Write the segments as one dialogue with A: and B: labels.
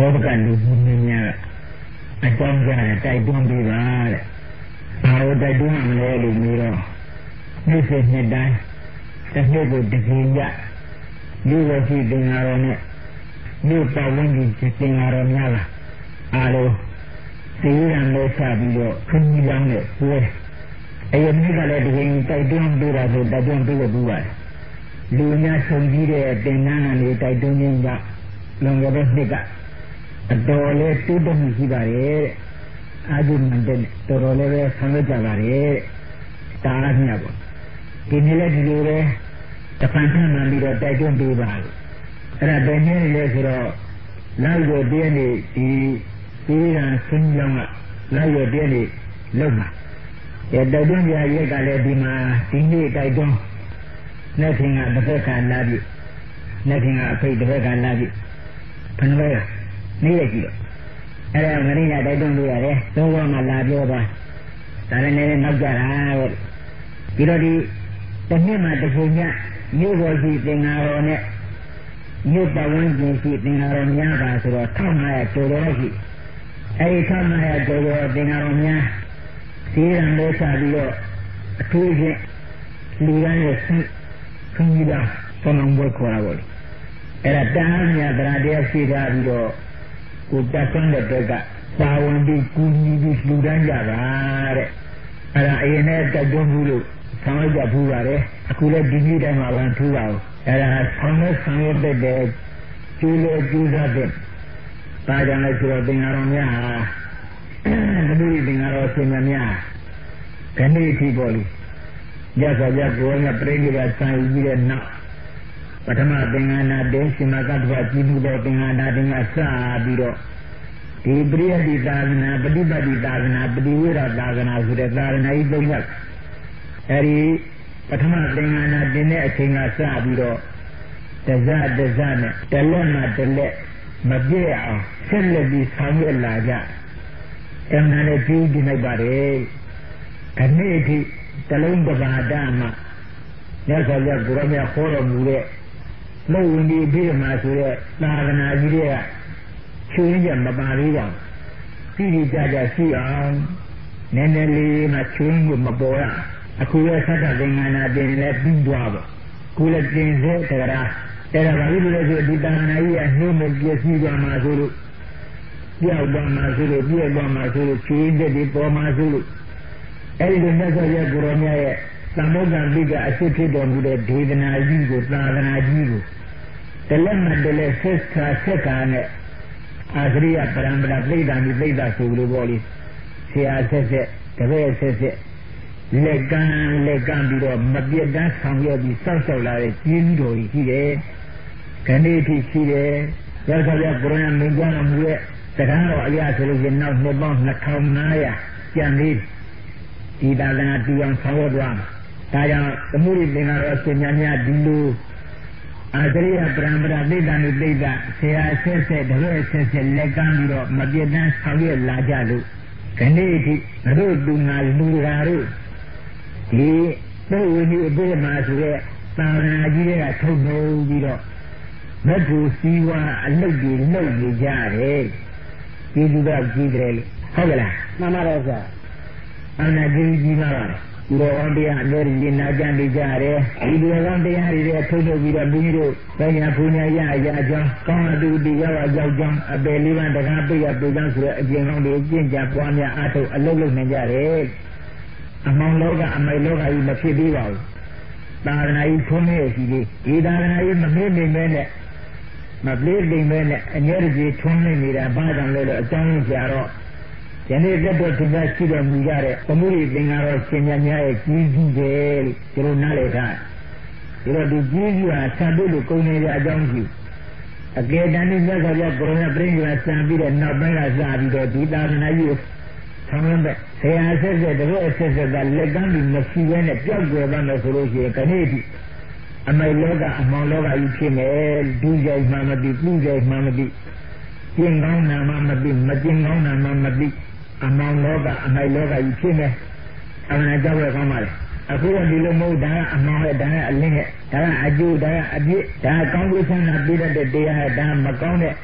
A: ဘောကလူကြီးများအကြောင်းကြားတိုက်တွန်းပေးပါတဲ့။ဘာလို့တိုက်တွန်းမလဲလို့ပြောတော့နေ့စဉ်နှစ်တိုင်းတစ်နှစ်ကိုတစ်ကြိမ်ကြလူဝစီသင်္ဃာတော်နဲ့မြို့ပတ်ဝန်းကျင်သင်္ဃာတော်များလာအားလုံးစီရန်လို့ဆက်ပြီးတော့ခင်းကြီးလောင်းနဲ့ပွဲအရင်ကလည်းဒီရင်တိုက်တွန်းပေးတာဆိုတိုက်တွန်းပေးလို့ပြီးပါတယ်။လူများဆုံးကြီးတဲ့တင်နန်းကနေတိုက်တွန်းခြင်းကလွန်ခဲ့တဲ့နှစ်ကအတော်လေးတိုးတက်မှုရှိပါတယ်တဲ့။အာဇုမန်တဲ့တော်တော်လေးပဲဆောင်ရွက်ကြပါတယ်တဲ့။တားမြတ်ပေါ့။ဒီနေ့လည်းဒီလိုပဲတပန်ထမှန်ပြီးတော့တိုက်တွန်းပေးပါလို့အဲ့ဒါဘယ်နည်းလဲဆိုတော့နောက်ရတဲ့နေ့ဒီရန်ဆင်းကြောင်းကနောက်ရတဲ့နေ့လုံမှာတိုက်တွန်းကြရက်ကလည်းဒီမှာဒီနေ့တိုက်တွန်းနေ့ခင်ကတစ်ဖက်ကလာပြီနေ့ခင်ကအဖိတ်တစ်ဖက်ကလာပြီဘယ်လိုလဲနေ့ရက်ကြည့်တော့အဲ့ဒါငရိယာတိုက်တွန်းလို့ရတယ်သုံးဘဝမှာလာပြောပါဒါလည်းလည်းနောက်ကြတာပေါ့ပြီးတော့ဒီတစ်နှစ်မှာတစ်ချိန်ညမြို့ပေါ်ရှိသင်္ဃာတော်နဲ့မြို့ပတ်ဝန်းကျင်ရှိသင်္ဃာတော်များပါဆိုတော့1500ကျော်တော်ရှိအဲဒီ1500ကျော်တော်သင်္ဃာတော်များစီရံလို့ဆက်ပြီးတော့အထူးဖြင့်လူရန်ရဲ့ခွင့်ကြီးတာသုံးလုံးပွဲခေါ်တာပေါ့လေအဲ့ဒါတားမြတ်တရားတရားရှိထားပြီးတော့ကိုတက်ဆွမ်းတဲ့ဘက်ကပါဝင်ပြီးကူညီပြီးလူတန်းကြပါတဲ့အဲ့ဒါအရင်နဲ့တက်တွန်းဘူးလို့ဆောင်ရွက်ကြဘူးပါတယ်အခုလည်းဒီနေ့တိုင်းမှာလည်းထူပါဘူးအဲ့ဒါဆောင်ရွက်တဲ့ကျိုးလေကျိုးစားတဲ့ပါကြလဲဆိုတော့သင်္ဃာတော်များဟာဒီသင်္ဃာတော်ရှင်များခဏိထိပေါ်လိရသော်ရကိုယ်နဲ့ပြိဋိဘဆံယူတဲ့နောက်ပထမသင်္ဃာနာတေရှင်မကတ္တဝကြည်မှုတဲ့သင်္ဃာနာတင်ကစပြီးတော့ဒီပရိယတိသာသနာပฏิပတ်တိသာသနာပฏิဝေရသာသနာဆိုတဲ့သာသနာကြီး၃ရပ်အဲဒီပထမသင်္ဃာနာတင်တဲ့အချိန်ကစပြီးတော့တဇနဲ့တလက်မှတလက်မပြည့်အောင်ဆက်လက်ပြီးဆောင်ရွက်လာကြအမှန်နဲ့ကြည့်ကြည့်လိုက်ပါတယ်ခဏိထိတလုံးတစ်ပါးတမှာမြတ်စွာဘုရားကိုရမြတ်ခေါ်တော်မူတဲ့လုံဝင်ဒီပြည့်မှာဆိုတဲ့သာသနာကြီးတွေကချွေးရမပါသေးပါဘူးကြည့်ကြရှိအောင်နည်းနည်းလေးမှချွေးမှုမပေါ်ရအခုလည်းသတ္တသင်္ကနာတင်လည်းပြီးသွားပါခုလည်းတင်စေတကရာအဲ့ဒါဘာလို့လဲဆိုဒီသာသနာကြီးအနှိမ့်မပြည့်စည်သွားမှာဆိုလို့ပြောက်သွားမှာဆိုလို့ပြည့်သွားမှာဆိုလို့ချွေးတဲ့ဒီပေါ်မှာဆိုလို့အဲ့ဒီမြတ်စွာဘုရားကိုရောမြတ်ရဲ့သမုဒ္ဒံပိကအဖြစ်ဖြစ်တော်မူတဲ့ဒေသနာကြီးကိုသာသနာကြီးကိုတလက်မှတလက်ဆက်ခါနဲ့အာသရိယပရံပရာပြိဋ္ဌာမိပြိဋ္ဌာဆိုလို့ပေါ့လေဆရာဆက်တပည့်ဆက်လက်ကမ်းပြီးတော့မပြတ်တမ်းဆောင်ရွက်ပြီးစောက်ရှောက်လာတဲ့ကြီးကြီးတော်ကြီးရှိတယ်ခဏိထိရှိတယ်ရသော်ရကိုရဏမင်းကြောင့်မူရဲ့တရားတော်အရာဆိုလို့ရင်နောက်နှစ်ပေါင်း2500ကျန်သေးဒီသာသနာတူအောင်ဆောင်ရွက်သွားဒါကြောင့်သမုဒိသင်္ဃာတော်ရှင်များဒီလိုအာသရိယပရံပရာပိဋ္ဌာနုပိဋ္ဌဆရာဆက်တပည့်ဆက်လက်ကမ်းပြီးတော့မပြတ်တမ်းဆောင်ရွက်လာကြလို့ခဏိထိတို့သူငါလူရာတို့ဒီပုဝိနိအပိဓမ္မာဆိုတဲ့သာသနာကြီးတွေကထုတ်လို့ပြီးတော့မက်ကူစီဝါအလုပ်တွေလုပ်နေကြတယ်ဒီလူကကြီးတယ်လို့ဟုတ်ကလားမှန်ပါတယ်ဆရာအနာကြီးပါပါတယ်ဒီလိုအောင်တရားအများကြီးနာကြနေကြတယ်ဒီလိုအောင်တရားတွေထုတ်ပြီးတော့ဘုန်းကြီးတို့ဘယ်ညာဘုညာရအကြောင်းကောင်းတူတရားရောက်ကြောင်းအပယ်လေးပါးတကားပိတ်ရပိတ်ကြောင်းဆိုတဲ့အကျင့်ကောင်းတွေကျင့်ကြပွားများအားထုတ်အလုပ်လုပ်နေကြတယ်အမောင်လောကအမိုင်လောကကြီးမဖြစ်သေးပါဘူးသာသနာကြီးထုံးနေရှိသေးဒီသာသနာကြီးမမေ့နေမဲနဲ့မပလေးနေမဲနဲ့အငြဲကြီးထုံးနေနေတာဘာကြောင့်လဲလို့အကြောင်းရင်းကြတော့ယနေ့တက်တော့သူကရှိတော်မူကြတဲ့သမုဒိသင်္ဃာတော်ရှင်များရဲ့ကြီးကြီးတယ်လို့ကျွန်တော်နားလည်ထားဒီတော့ဒီကြီးကြီးဟာဆံပြုလို့ကုန်နေတဲ့အကြောင်းရှိအကယ်တမ်းဒီမြတ်စွာဘုရားကိုရဏပရိညတ်ဆံပြီးတဲ့နောက်ပိုင်းကစပြီးတော့ဒီသာသနာကြီးကိုဆောင်ရွက်တဲ့ဆရာဆက်တပည့်ဆက်ကလက်ကမ်းပြီးမရှိဘဲနဲ့ပြောက်ွယ်ပါမယ်ဆိုလို့ရှိရင်ခဏိတိအမိုင်လောကအမောင်လောကကြီးဖြစ်မယ်ဒုကြိုက်မှမသိပြုကြိုက်မှမသိကျင့်ကောင်းနာမှမသိမကျင့်ကောင်းနာမှမသိအမောင်လောကအမိုင်လောကကြီးဖြစ်မယ်အမှန်ကြောက်ရကောင်းပါလေအခုကဒီလိုမဟုတ်ဒါကအမောင်ရဲ့ဒါကအလင်းရဲ့ဒါကအကျိုးဒါကအပြစ်ဒါကောင်းကျိုးဆန္ဒပြတဲ့တရားဒါမကောင်းတဲ့ခ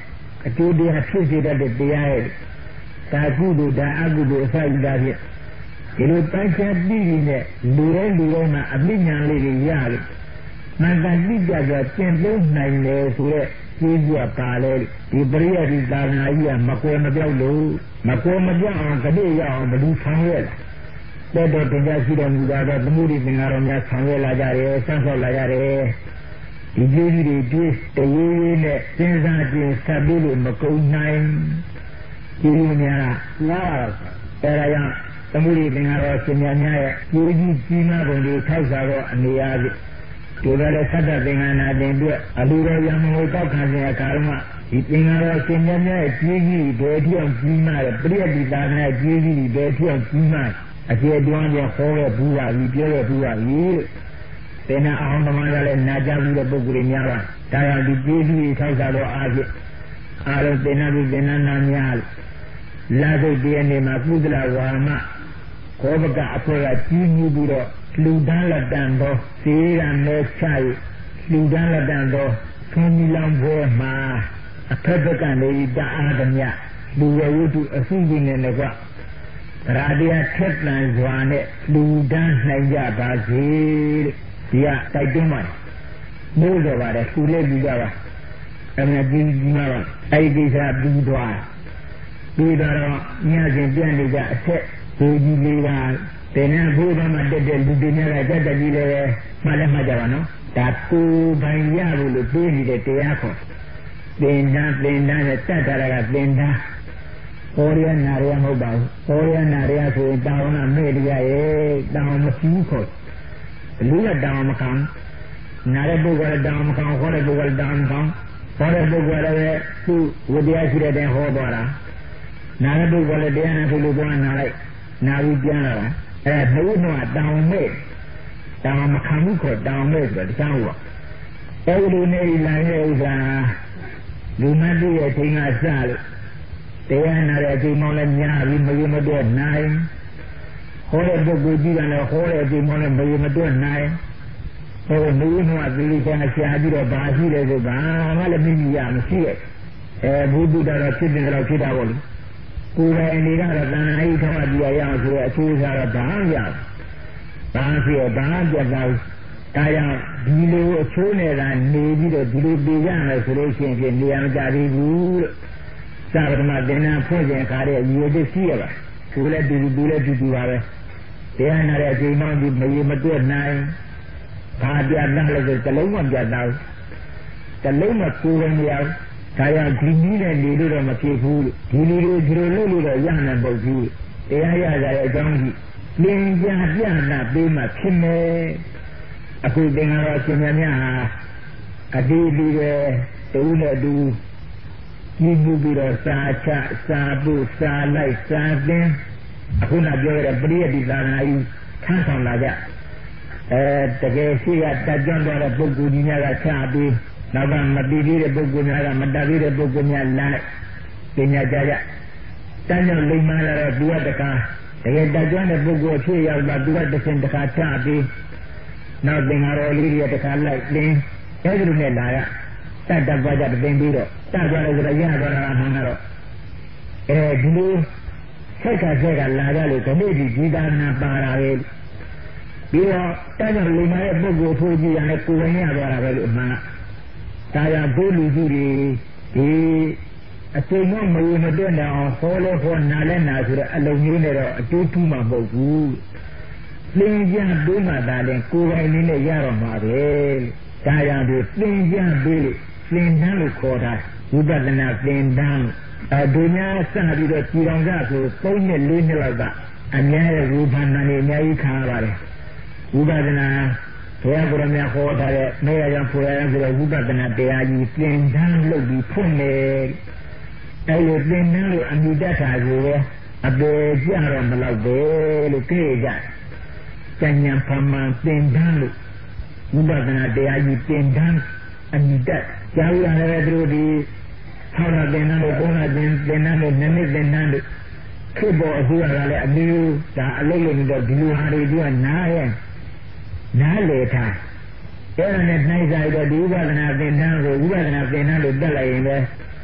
A: ကျိုးတရားဖြစ်စေတတ်တဲ့တရားရဲ့ဒါကုသိုလ်ဒါအကုသိုလ်အစအဒါဖြင့်ဒီလိုပိုင်းခြားပြီးပြီးနဲ့လူတိုင်းမှာအမိညာလေးတွေရတယ်။မှန်ကန်တိကျစွာကျင့်သုံးနိုင်တယ်ဆိုတဲ့ကျေးဇူးကပါလေဒီပရိယတိသာသနာကြီးကမကွယ်မပြောက်လို့မကွယ်မပြောက်အောင်ကတိရအောင်ဘယ်သူဆောင်ရွက်လဲတဲ့တော့တရားရှိတော်မူတာတော့သမုဒိသင်္ဃာတော်များဆောင်ရွက်လာကြတယ်ဆန်းဆောက်လာကြတယ်ဒီကျေးဇူးတွေတွေ့တရေးရေးနဲ့စဉ်းစားကြည့်ဆက်ပြီးလို့မကုန်နိုင်ကျေးဇူးများလားအဲဒါကြောင့်သမုဒိသင်္ဃာတော်ရှင်များရဲ့ကျေးဇူးကြီးမားပုံတွေထောက်စားတော့အနေအားဖြင့်ဒီလိုလည်းသတ္တသင်္ကနာတင်အတွက်အလူတော်ရံမငွေတောက်ခံတဲ့အခါမှာဒီသင်္ဃာတော်ရှင်များရဲ့ကျေးဇူးတွေဘယ်ထည့်အောင်ကြီးမားတယ်ပရိယတိသာသနာကျေးဇူးတွေဘယ်ထည့်အောင်ကြီးမားအကျေတွန်းပြန်ဟောခဲ့ဘူးပါပြီပြောခဲ့ဘူးပါပြီသင်္နာအောင်သမားကလည်းနာကြဘူးတဲ့ပုဂ္ဂိုလ်တွေများပါဒါကြောင့်ဒီကျေးဇူးတွေထောက်စားတော့အားဖြင့်အားလုံးသင်္နာပြီးသင်္နာနာများလာစိတ်တရားနေမှာကုသလဝါမခောပကအဖွဲ့ကကြီးမှုပြီးတော့လူဒန်းလက်တန်သောစေရမဲချ၍လူဒန်းလက်တန်သောသွန်မီလောင်ပွဲမှာအဖက်ဖက်ကနေတအားသမျှလူဝဝတ္ထုအစုကြီးနဲ့ကွာရာတရားထက်တန်စွာနဲ့လူဒန်းနိုင်ကြပါစေတဲ့ဒီကတိုက်တွန်းပါတယ်လို့ဆိုပါတယ်သူလည်းပြီးကြပါအမှန်ကြီးမှာပါအဲ့ဒီကိစ္စပြီးတော့ညစဉ်ပြန်နေကြအဆက်ဘူကြီးလေးကတင်နေဘုရားမှာတက်တဲ့လူတွေများကတက်ကြီးလည်းမှလည်းမှကြပါနော်ဒါကိုယ်ပိုင်ရလို့လို့ပြေးနေတဲ့တရားခေါ်သင်္ဍနဲ့တတ်တာကသင်္ဍဟောရနာရမဟုတ်ပါဘူးဟောရနာရဆိုရင်တောင်းတာမေ့တရားရဲ့တောင်းမရှိခေါ်လူကတောင်းမခံနာရပုဂ္ဂိုလ်တောင်းမခံဟောတဲ့ပုဂ္ဂိုလ်တောင်းမခံဟောတဲ့ပုဂ္ဂိုလ်လည်းသူ့ဝိတရားရှိတဲ့ဟောသွားတာနာရပုဂ္ဂိုလ်လည်းတရားနဲ့သူ့လိုသွားနာလိုက်နာပြီးပြန်လာတာအဲဘုရားကတောင်းမဲ့တောင်းမခံဘူးခေါ်တောင်းမဲ့ဆိုတော့တခြားဟုတ်အဲဒီလိုနေလာတဲ့ဥစ္စာလူမတ်ရဲ့အချိန်ကစလို့တရားနာတဲ့အချိန်မှလည်းများပြီးမရေမတွက်နိုင်ဟောတဲ့ပုဂ္ဂိုလ်ကြီးကလည်းဟောတဲ့အချိန်မှလည်းမရေမတွက်နိုင်ဟောမင်းတို့ကသီလဆရာရှားပြီးတော့ဘာရှိလဲဆိုဘာမှလည်းမမြင်ရမရှိရဲ့ဘုဒ္ဓတော်ဖြစ်တယ်တော့ဖြစ်တာပေါ့လေကိုယ်တိုင်အနေကတော့တဏှာကြီးထောက်ပြရအောင်ဆိုတဲ့အကျိုးစားတော့ဘာမှမရဘာဖြစ်ဘာပြတ်သွားဒါကြောင့်ဒီလိုအချိုးနဲ့သာနေပြီးတော့ဒီလိုပြေကြမယ်ဆိုလို့ရှိရင်နေရာမကြသေးဘူးလို့သာပထမသင်္นานဖွင့်ခြင်းအခါရဲ့ရည်ရွယ်ချက်ရှိရပါသူလည်းတူပါပဲတရားနာတဲ့အချိန်မှဒီမရေမတွက်နိုင်ဘာပြတ်သားလဲဆိုတလုံးမပြတ်သားတလုံးမကိုယ်မရဒါကြောင့်ဒီနည်းနဲ့နေလို့တော့မဖြစ်ဘူးလို့ဒီလိုလုပ်လို့တော့ရနိုင်ပုတ်ဘူးတရားရကြတဲ့အကြောင်းကြီးလင်းပြပြနာပေးမှဖြစ်မယ်အခုသင်္ဃာတော်ရှင်များဟာအတိအကျတူနဲ့တူကြီးမှုပြီးတော့စာချစာပုစာလိုက်စာသင်အခုနပြောရတဲ့ပရိယတိသာသနာကြီးထမ်းဆောင်လာကြတကယ်ရှိရတတ်ကြွသွားတဲ့ပုဂ္ဂိုလ်ကြီးများကချပြီးနောက်ကမတည်သေးတဲ့ပုဂ္ဂိုလ်များကမတတ်သေးတဲ့ပုဂ္ဂိုလ်များလိုက်ပညာကြတန်းကြောင့်လိမ္မာလာတော့သူကတခါတကယ်တတ်ကြွတဲ့ပုဂ္ဂိုလ်ဖြစ်ရောက်တော့သူကတစ်ဆင့်တစ်ခါချပြီးနောက်သင်္ဃာတော်လေးတွေတခါလိုက်သင်အဲဒီလိုနဲ့လာရတတ်တပါးကြသင်ပြီးတော့တတ်သွားတယ်ဆိုတော့ရသွားတာမှန်တော့ဒီလိုဆက်ကလာကြလို့ဒီနေ့ဒီဒီသာနာပါတာပဲပြီးတော့တတ်ကြောင့်လိမ္မာတဲ့ပုဂ္ဂိုလ်ထိုးကြည့်ရတယ်ကိုယ်ဝင်ရသွားတာပဲလို့အမှန်ကဒါကြောင့်ဘုလူကြီးတွေဒီအချိန်မှမဝင်မတွက်နိုင်အောင်ဟောလဲဟောနာလဲနာဆိုတဲ့အလုံးကြီးနဲ့တော့အတူတူမှမဟုတ်ဘူးသင်ကြပေးမှသာလဲကိုယ်ပိုင်နည်းနဲ့ရတော့မှာပဲဒါကြောင့်ဒီသင်ကြပေးလို့သင်တန်းလို့ခေါ်တာဝိပဿနာသင်တန်းဒုညာစပြီးတော့ကြည်တော်ကဆို3 နှစ် 4 နှစ်လောက်ကအများရဲ့ဝိပဿနာတွေအများကြီးခါရပါတယ်ဝိပဿနာဘုရားကိုယ်တော်မြတ်ဟောထားတဲ့မေရယံဖူရယံဆိုတဲ့ဝိပဿနာတရားကြီးသင်တန်းလုပ်ပြီးဖွင့်နေအဲ့လိုသင်တန်းလို့အမိတတ်တာကိုပဲအပေကြတော့မလောက်ပဲလို့ကြည့်ကြဉာဏ်ဖမှန်သင်တန်းလို့ဝိပဿနာတရားကြီးသင်တန်းအမိတတ်ကြားရတဲ့သူတို့ဒီဟောတာသင်တန်းလို့ပုံနာသင်တန်းလို့နည်းနည်းသင်တန်းလို့ခေဘောအစိုးရကလည်းအမျိုးဒါအလုပ်လုပ်နေတော့ဒီလိုဟာတွေကနားရဲ့နားလေထားအဲ့ဒါနဲ့နှိုက်စားတော့ဒီဥပဒနာသင်္ဍန်းကိုဥပဒနာသင်္ဍန်းလို့တက်လိုက်ရင်ပဲ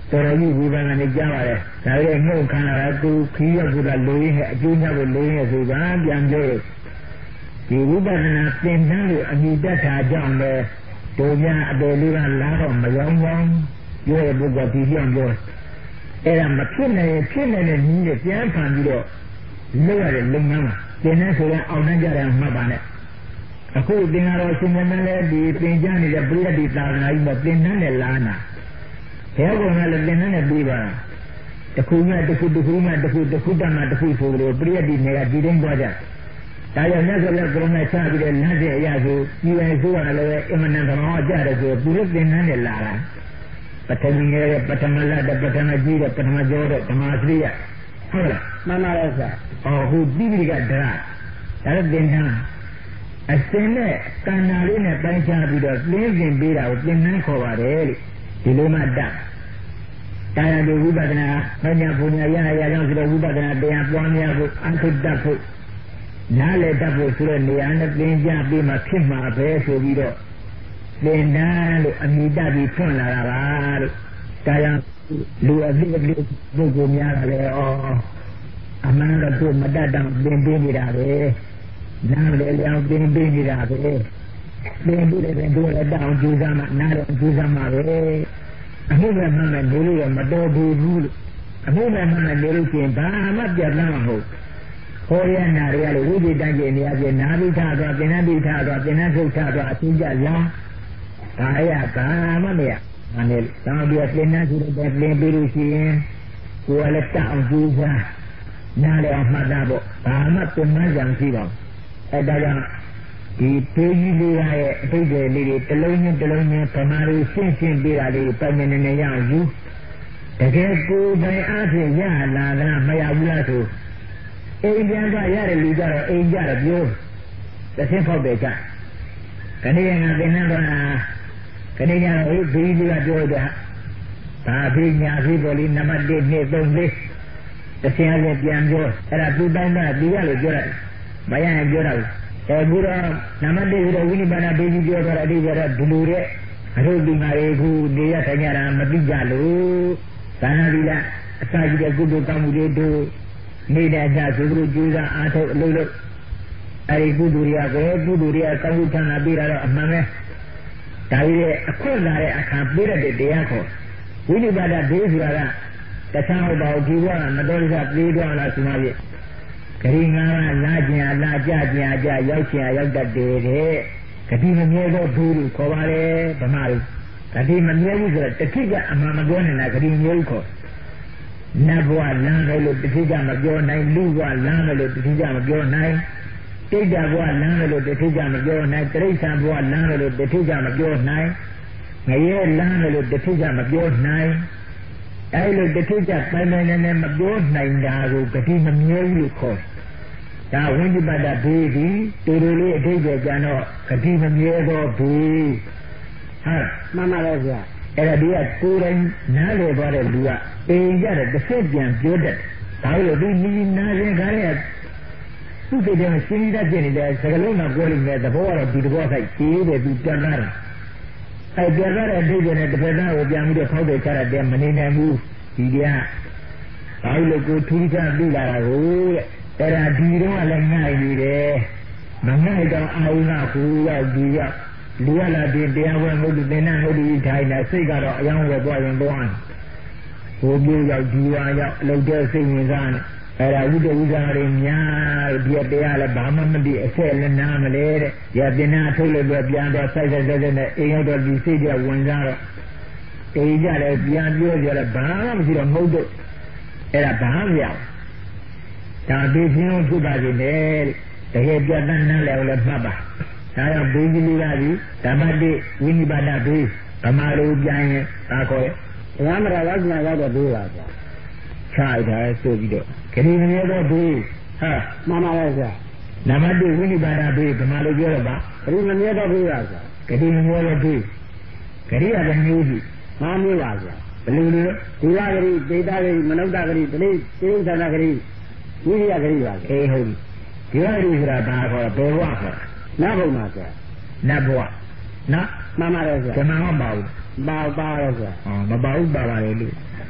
A: တော်ကြီးဝိပဿနာနဲ့ကြားပါတယ်ဒါလည်းငုတ်ခန္ဓာကသူခီးရောက်တာလိုရင်းနဲ့အကျိုးများကိုလိုရင်းဆိုတာပြန်ပြောဒီဝိပဿနာသင်တန်းကိုအမိတတ်တာကြောင့်လည်းတို့များအတော်လေးကလာတော့မရောပြောရပုဂ္ဂိုလ်ဒီပြောင်းပြောအဲ့ဒါမဖြစ်နိုင်ဖြစ်နေတဲ့နည်းနဲ့ပြန်ဖန်ပြီးတော့လုပ်ရတဲ့လုပ်ငန်းမှာသင်တန်းဆိုရင်အောင်တန်းကြတယ်မှတ်ပါနဲ့အခုသင်္ဃာတော်ရှင်မင်းလည်းဒီသင်ကြားနေတဲ့ပြိတ္တိသာသနာကြီးမှာသင်တန်းနဲ့လာနာဘယ်ကောင်ကလည်းသင်တန်းနဲ့ပြီးပါတခုမှတခုတခုမှတခုတခုတမှတခုဆိုလို့ပြိတ္တိနေကဒီတိုင်းသွားကြဒါကြောင့်မြတ်စွာဘုရားကရုဏာချပြီးတဲ့လမ်းစဉ်အရာဆိုဒီဝိဆိုးရတယ်လည်းအမှန်တန်တော်ကြတယ်ဆိုသူတို့သင်တန်းနဲ့လာတာပထမငယ်ပထမလတ်ပထမကြီးပထမကျော်ဓမ္မစရိယဟုတ်လားမှန်ပါရဲ့ဆရာဟုတ်တိပိဋကဒရာဒါလည်းသင်တန်းအစင်းနဲ့တဏ္ဍာလေးနဲ့ပိုင်းခြားပြီးတော့လင်းစင်ပေးတာကိုသင်တန်းခေါ်ပါတယ်လို့ဒီလိုမှတတ်တရားဒီဝိပဿနာမညာပူညာရရကြောင့်ဆိုတော့ဝိပဿနာတရားပွားများဖို့အထုတတ်ဖို့နားလေတတ်ဖို့ဆိုတဲ့နေရာနဲ့သင်ကြားပြီးမှဖြစ်မှာပဲဆိုပြီးတော့သင်တန်းလို့အမိတတ်ပြီးဖွင့်လာတာပါလို့တရားလူအသိအသိပုဂ္ဂိုလ်များတာလေအမှန်တော့သူမတတ်တော့သင်ပေးနေတာပဲနားလေလျောင်းသင်ပေးနေတာပဲသင်ပြီးတဲ့တို့လည်းတောင်းကြိုးစားမှနားတော့ကြိုးစားမှပဲအမှုမဲ့မှန်မဲ့နေလို့မတော်ဘူးလို့အမှုမဲ့မှန်မဲ့နေလို့ချင်းဘာမှပြတ်သားမှာမဟုတ်ဟောရနာရလို့ဝိသေတန်ကြီးနေရာချင်းနာပြီးထားသွားသင်္นานပြီးထားသွားသင်္นานထုတ်ထားသွားအချင်းကြလားဒါအရာဘာမှမရမနဲ့တောင်းပြီးသင်္นานဆိုတော့သင်ပြီးလို့ရှိရင်ကိုယ်လည်းတောင်းကြိုးစားနားလည်းအမှတ်သားပေါ့ဘာမှပြန်မှန်းကြံရှိပါဘူးအဲဒါကြောင့်ဒီပေကြီးလေးရဲ့အပိတ်တွေလေးတွေတစ်လုံးချင်းတစ်လုံးချင်းဗမာတွေရှင်းရှင်းပေးတာလေးပိုင်နေနေရအောင်ယူတကယ်ကိုယ်ပိုင်အားဖြင့်ရလာတာမရဘူးလားဆိုအိမ်ပြန်သွားရတဲ့လူကြတော့အိမ်ကြတော့ပြောတစ်ဆင်းဖောက်တယ်ကြခဏရငါသင်္นานတော့ခဏရတော့ဘေးကြီးကပြောတယ်ဘာဖေးညာဖေးပေါ်လေးနံပါတ်1 2 3 4တစ်ဆင်းအပြန်ပြောအဲ့ဒါသူတိုင်းတာဒီကလို့ပြောတယ်မရရင်ပြောတာအခုတော့နမတေရဝိနိဗ္ဗာန်ဘေးကြီးပြောတာအတိကျတော့ဒီလိုတဲ့အရုပ်ဒီမာရေခုနေရထိုင်ကြတာမသိကြလို့သာနာတိလားအစာကြီးတဲ့ကုသိုလ်ကောင်းမှုတွေတို့နေတဲ့အကြဆိုသူတို့ကြိုးစားအားထုတ်အလုပ်လုပ်အဲဒီကုသိုလ်တွေကကောင်းမှုဌာနပေးတာတော့အမှန်ပဲဒါကြီးရဲ့အခွင့်လာတဲ့အခါပေးတဲ့တရားခေါ်ဝိနိဗ္ဗာန်ဘေးဆိုတာကတခြားဟုတ်ပါဘူးဒီဘဝမတော်တဆပြေးသွားလားဆိုမှပြဂရိငါလာကျင်လာကြကျင်ကြရောက်ချင်ရောက်တတ်တယ်တဲ့ဂတိမမြဲသောဘူးလို့ခေါ်ပါတယ်ဓမ္မလို့ဂတိမမြဲဘူးဆိုတော့တစ်ခိကအမှန်မပြောနေတာဂတိမြဲဘူးခေါ်နတ်ဘဝလမ်းတယ်လို့တစ်ခိကမပြောနိုင်လူဘဝလမ်းတယ်လို့တစ်ခိကမပြောနိုင်တိတ်တဘဝလမ်းတယ်လို့တစ်ခိကမပြောနိုင်တိရစ္ဆာန်ဘဝလမ်းတယ်လို့တစ်ခိကမပြောနိုင်ငရဲလမ်းတယ်လို့တစ်ခိကမပြောနိုင်အဲလိုတစ်ခိကပိုင်ပိုင်နဲ့မပြောနိုင်တာကိုဂတိမမြဲဘူးလို့ခေါ်ဒါဝိဉ္ဇပတ္တဘေးဒီတူတူလေးအထိပ္ပယ်ကျန်တော့ဂတိမမြဲသောဘေးဟာမှန်ပါလေဗျာအဲ့ဒါဒီကကိုယ်တိုင်နားလေသွားတဲ့လူကအိမ်ကြတဲ့တစ်ဆက်ပြန်ပြောတတ်ဒါလို့ဒီနီနာရင်ခါရဲ့သူ့စိတ်ထဲမှာရှင်းရတဲ့နေတဲ့စကလုံးကပြောလိမ့်မယ်သဘောကတော့ဒီသဘောဆိုင်ကြီးတယ်သူပြတ်လာတယ်အဲပြတ်လာတဲ့အထိပ္ပယ်နဲ့တစ်ဖက်သားကိုပြန်ပြီးတော့ဖောက်တယ်ချရတဲ့မနေနိုင်ဘူးဒီတရားဒါလို့ကိုထူးခြားပြီးလာတာကိုတဲ့အဲ့ဒါဒီတော့လည်းငှိုက်နေတယ်မငှိုက်တော့အာဟုကကိုရောက်ဒီရောက်လူရလာတဲ့တရားဝဲဟုတ်တယ်နဲ့ဟုတ်ဒီထိုင်တာစိတ်ကတော့အယောင်းဝဲသွားရင်သွားဟိုပြေရောက်ဒီဝါရောက်အလုပ်တဲ့စိတ်ဝင်စားနေအဲ့ဒါဝိတ္တဝိဇာတွေများဒီတရားလည်းဘာမှမသိအဆက်လည်းနားမလဲတဲ့ရတင်နာထုတ်လို့ပဲပြန်တော့စိုက်နဲ့အိမ်ရောက်တော့ဒီစိတ်ကဝင်စားတော့အိမ်ကြလည်းပြန်ပြောကြတယ်ဘာမှမရှိတော့မဟုတ်တော့အဲ့ဒါဘာမှမရဒါဒီပြင်းလို့ဖြစ်ပါစေနဲ့တကယ်ပြတ်တန်းလည်းလည်းမှတ်ပါဒါကြောင့်ဘိန်းကြီးလေးကဒီဓမ္မတိဝိနိဗ္ဗာန်ဘေးဗမာလိုပြန်ရင်ဒါခေါ်ရမရဝဇ္ဇနာရောက်တော့ဘေးပါဗျာခြားတာဆိုပြီးတော့ခရီးမရတော့ဘေးဟာမှန်ပါရဲ့ဗျာဓမ္မတိဝိနိဗ္ဗာန်ဘေးဗမာလိုပြောတော့ပါခရီးမရတော့ဘေးပါဗျာခရီးမရတော့ဘေးခရီးရတဲ့မျိုးကြီးငါမျိုးပါဗျာဘယ်လိုလဲဒီဝဂရိဒေတာဂရိမနုဿဂရိတိတိစ္ဆာနာဂရိဝိရိယဂရိပါအေးဟုတ်ဒီဝဂရိဆိုတာဘာခေါ်ဘယ်ဘဝခေါ်နတ်ဘုံမှာဆိုနတ်ဘဝနော်မှန်ပါတယ်ဆိုဓမ္မဟောပါဘူးပါတော့ဆိုမပါဘူးပါပါလေလို့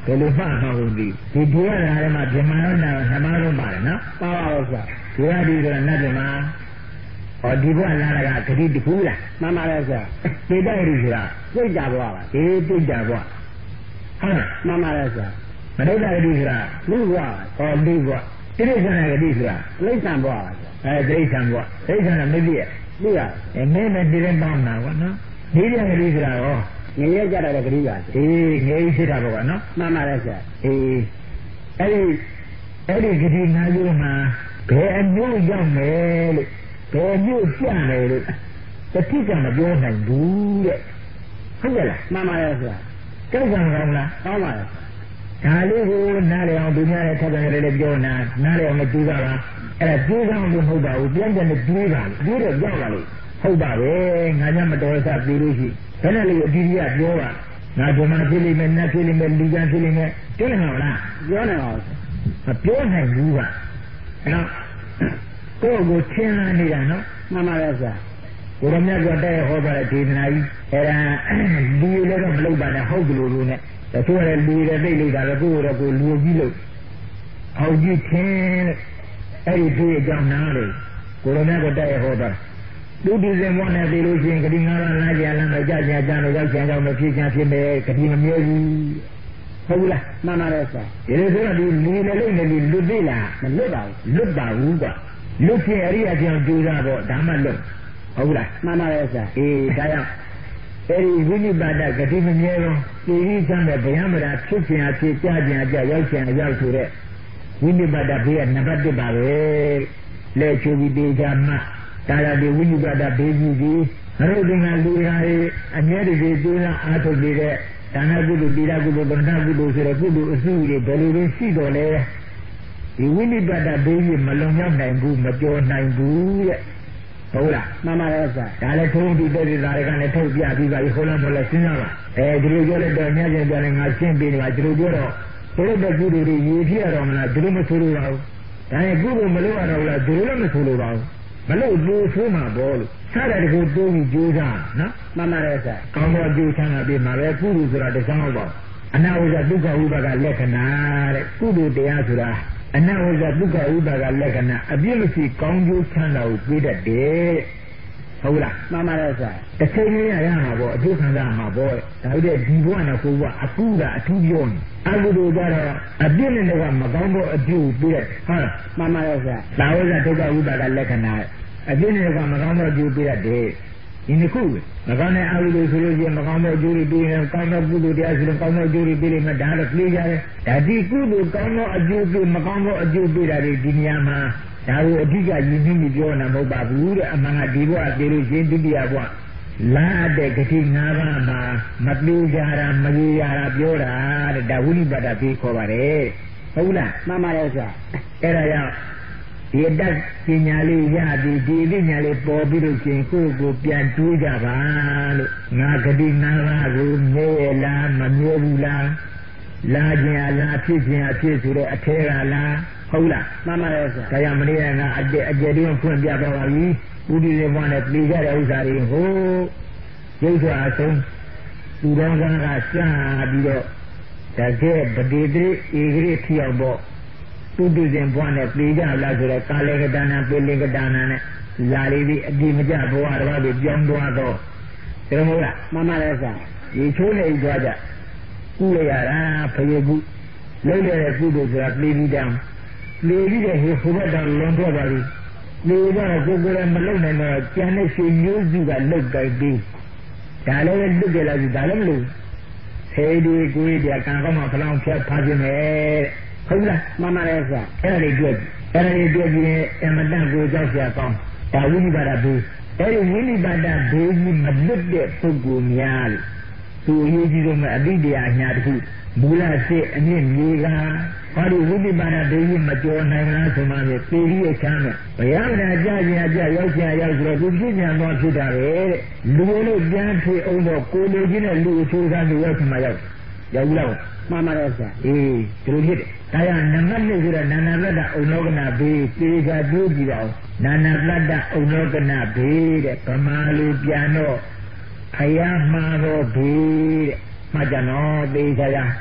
A: ဘယ်လိုမှမဟုတ်ဘူးဒီဒီကလာတယ်မှာဗြဟ္မာရောနာနှမလုံးပါတယ်နော်ပါပါလို့ဆိုတာဒီကဒီကနတ်ဗြဟ္မာဟောဒီဘဝလာတာကဂတိတခုလားမှန်ပါလေဆရာသိတဲ့လူဆိုတာသိကြဘဝပါဒီသိကြဘဝဟုတ်လားမှန်ပါလေဆရာမဒိဋ္ဌဂတိဆိုတာလူဘဝဟောလူဘဝတိရိစ္ဆာန်ဂတိဆိုတာလိမ့်ဆံဘဝပါဆရာတိရိစ္ဆာန်ဘဝတိရိစ္ဆာန်ကမသိရသိရမင်းနဲ့ဒီရင်ပေါင်းတာကွာနော်ဒီတဲ့ဂတိဆိုတာရောငရေကြတာလည်းဂတိပါအေးငရေရှိတာပေါ့ကွာနော်မှန်ပါလေဆရာအေးအဲ့ဒီဂတိ၅မျိုးမှာဘယ်အမျိုးရောက်မယ်လို့ဘယ်မျိုးပြမယ်လို့တတိကမပြောနိုင်ဘူးတဲ့ဟုတ်ကဲ့လားမှန်ပါရဲ့ဆရာကြောက်ကြံကောင်းလားကောင်းပါရဲ့ဒါလေးကိုနားလည်အောင်သူများရဲ့ထပ်ပြန်ရတဲ့ပြောနားလည်အောင်မကြည့်ပါလားအဲ့ဒါကြိုးစားလို့မဟုတ်ပါဘူးပြန်ပြန်နဲ့တွေးပါလေတွေးတော့ကြောက်ပါလေဟုတ်ပါပဲငါညမတော်စားပြီးလို့ရှိဘယ်နဲ့လို့အဒီကြီးကပြောပါငါဘုံမှာဖြစ်လိမ့်မယ်နတ်ဖြစ်လိမ့်မယ်လူကဖြစ်လိမ့်မယ်ပြောနိုင်မှာလားပြောနိုင်ပါဘူးမပြောနိုင်ဘူးကနော်ကိုယ့်ကိုချင်းလာနေတာနော်မှန်ပါရဲ့ဆရာကိုရမြတ်ကတည်းကဟောတဲ့ဒေသနာကြီးအဲ့ဒါလူလည်းတော့မလုပ်ပါနဲ့ဟုတ်ကလို့လို့နဲ့တချို့လည်းလူလည်းသိလို့တာပဲကိုယ့်ကိုယ်ကိုလူကြီးလို့အောက်ကြီးချင်းအဲ့ဒီသူ့အကြောင်းနားလေကိုရမြတ်ကတည်းကဟောတာသူဒီစင်မောနဲ့ပြီးလို့ရှိရင်ဂတိငါးပါးလားကြာလမ်းမကြကြကြလို့ရောက်ချင်ကြောင်းမဖြစ်ချင်ဖြစ်မယ်ဂတိမမြဲဘူးဟုတ်လားမှန်ပါတယ်ဆရာဒီလိုဆိုတော့ဒီလူလည်းလိမ့်နေပြီလွတ်သေးလားမလွတ်ပါဘူးလွတ်ပါဘူးကွာလွတ်ဖြစ်အရိယာကြောင့်ကြိုးစားတော့ဒါမှလွတ်ဟုတ်လားမှန်ပါတယ်ဆရာအေးဒါကြောင့်အဲဒီဝိနိပါဒဂတိမမြဲတော့ဒီဟိသမ်းတဲ့ဗျာမရာဖြစ်ခြင်းအဖြစ်ကြခြင်းအကြရောက်ခြင်းအရောက်ဆိုတဲ့ဝိနိပါဒဘေးကနံပါတ်1ပါပဲလဲချိုပြီးတေချာမှဒါရဒီဝိနိပါဒဘေးကြီးကြီးအရုပ်တင်ကလူရာရေးအမြဲတည်းကြိုးစားအားထုတ်နေတဲ့ဒါနကုသိုလ်တိရကုသိုလ်ဗန္ဒကုသိုလ်ဆိုတဲ့ကုသိုလ်အစုတွေဘယ်လိုလဲရှိတော်လဲဒီဝိနိပါဒဘေးကြီးမလုံရောက်နိုင်ဘူးမကျော်နိုင်ဘူးတဲ့ဟုတ်လားမှန်ပါရဲ့ဆရာဒါလည်းထုံးပြီးတဲ့ဒီသားတွေကလည်းထုတ်ပြပြီးပါပြီဟိုလားမဟုတ်လားစဉ်းစားပါဒီလိုပြောလိုက်တော့ညကျင်ကြတယ်ငါရှင်းပေးနေပါဒီလိုပြောတော့ဘယ်လိုကုသိုလ်တွေရည်ဖြစ်ရတော့မလားဒီလိုမဆိုလို့ပါဘူးဒါရင်ကုသိုလ်မလုပ်ရတော့လားဒီလိုလည်းမဆိုလို့ပါဘူးမလို့လူဆိုးမှာပေါ့လို့စားတဲ့ကိုတိုးပြီးကြိုးစားနော်မှန်ပါရဲ့ဆရာကောင်းသောကြိုးချမ်းသာပြီးမှာပဲကုသိုလ်ဆိုတာတစ်ဆောင်ပေါ့အနာဝဇ္ဇဒုက္ခဥပါကလက္ခဏာတဲ့ကုသိုလ်တရားဆိုတာအနာဝဇ္ဇဒုက္ခဥပါကလက္ခဏာအပြည့်မရှိကောင်းကျိုးချမ်းသာကိုပြေးတတ်တယ်ဟုတ်လားမှန်ပါရဲ့ဆရာတစ်ချိန်လေးရမှာပေါ့အကျိုးခံစားမှာပေါ့ဒါဥတဲ့ဒီဘဝနဲ့ကိုယ်ကအကူကအထူးပြောနေအကုသိုလ်ကြတော့အပြည့်နဲ့ကမကောင်းသောအကျိုးပြေးတယ်ဟုတ်မှန်ပါရဲ့ဆရာဒါဝဇ္ဇဒုက္ခဥပါကလက္ခဏာအပြည့်နဲ့ကမကောင်းသောအကျိုးပြေးတယ်ဒီနှစ်ခုမကောင်းတဲ့အကုသိုလ်ဆိုလို့ရှိရင်မကောင်းတဲ့အကျိုးတွေပြီးရင်ကောင်းတဲ့ကုသိုလ်တရားဆိုရင်ကောင်းတဲ့အကျိုးတွေပြီးလိမ့်မယ်ဒါတော့ပြေးကြတယ်ဒါဒီကုသိုလ်ကောင်းတဲ့အကျိုးပြီးမကောင်းတဲ့အကျိုးပြီးတာဒီနေရာမှာဒါကိုအဓိကယဉ်ကျေးမှုပြောနေတာမဟုတ်ပါဘူးတဲ့အမှန်ကဒီဘဝပြေလို့ရှိရင်ဒုတိယဘဝလာတဲ့ဂတိ၅ပါးမှာမပြေးကြတာမရေရတာပြောတာတဲ့ဒါဝိနိပါဒပြီးခေါ်ပါတယ်ဟုတ်လားမှန်ပါရဲ့ဆရာအဲ့ဒါကြောင့်ဒီတတ်ပညာလေးရပြီးဒီပညာလေးပေါ်ပြီးလို့ချင်းကိုယ့်ကိုပြန်တွေးကြပါလို့ငါဂတိ၅ပါးကိုမြဲလားမမြဲဘူးလားလာခြင်းအလားဖြစ်ခြင်းအဖြစ်ဆိုတဲ့အထဲကလားဟုတ်လားမှန်ပါရဲ့ဆရာဒါကြောင့်မနေ့ကငါအကျယ်တွင်းဖွင့်ပြသွားပါပြီပုရိသေဘဝနဲ့ပြည်ကြတဲ့ဥစ္စာတွေဟိုရုပ်စွာအဆုံးသူတော်ကောင်းကစပြီးတော့တကယ်ပတိတိဧကရိထီအောင်ပေါ့သူတည်ခြင်းဘဝနဲ့ပြေကြလားဆိုတော့ကာလေကတနာပိလေကတနာနဲ့လာလေပြီးအတိမကျဘဝတစ်ပါးကိုပြောင်းသွားတော့ဒါမဟုတ်လားမှန်ပါလေဆရာဒီချိုးနေသွားကြကုရရတာဖယေကုလုံးရတဲ့ကုသိုလ်ဆိုတာပြေပြီးတောင်ပြေပြီးတဲ့ဟိုဘက်တော့လွန်ထွက်ပါပြီပြေတော့ကိုယ်ကလည်းမလုံနိုင်တော့ကျန်တဲ့ရှင်မျိုးစုကလုတ်ကြိုက်ပြီးဒါလည်းလွတ်ကြလာပြီဒါလည်းမလို့ဖေးဒီကိုယ်ဒီကံကောင်းမှဖလောင်းဖြတ်ဖားခြင်းပဲဟုတ်လားမှန်ပါလေဆရာအဲ့ဒါလေးတွေ့ပြီးအမတန်ကိုကြောက်စရာကောင်းဒါဝိနိပါဒဘေးအဲ့ဒီဝိနိပါဒဘေးကြီးမလွတ်တဲ့ပုဂ္ဂိုလ်များလို့သူအရေးကြီးဆုံးအတိတရားအညာတစ်ခုမူလစစ်အမြင့်မြေကဟောဒီဝိနိပါဒဘေးကြီးမကျော်နိုင်လားဆိုမှပဲပေရီရဲ့ချမ်းမဲ့ဘုရားမနာကြခြင်းအကြရောက်ခြင်းရောက်ဆိုတော့သူပြည့်ညံတော့ဖြစ်တာပဲတဲ့လူလို့ပြန်ဖြစ်အောင်တော့ကိုလိုချင်းနဲ့လူအချိုးစားလူရောက်မှရောက်လောက်မှန်ပါရဲ့ဆရာအေးဒီလိုဖြစ်တယ်ဒါရနံပါတ်1ဆိုတော့နာနာပတ္တဥနောကနာဘေးပေကကျိုးကြည့်ပါဦးနာနာပတ္တဥနောကနာဘေးတဲ့ဗမာလူပြန်တော့ဖယားမှာတော့ဘေးတဲ့မှတ်ကြနော်သေချာ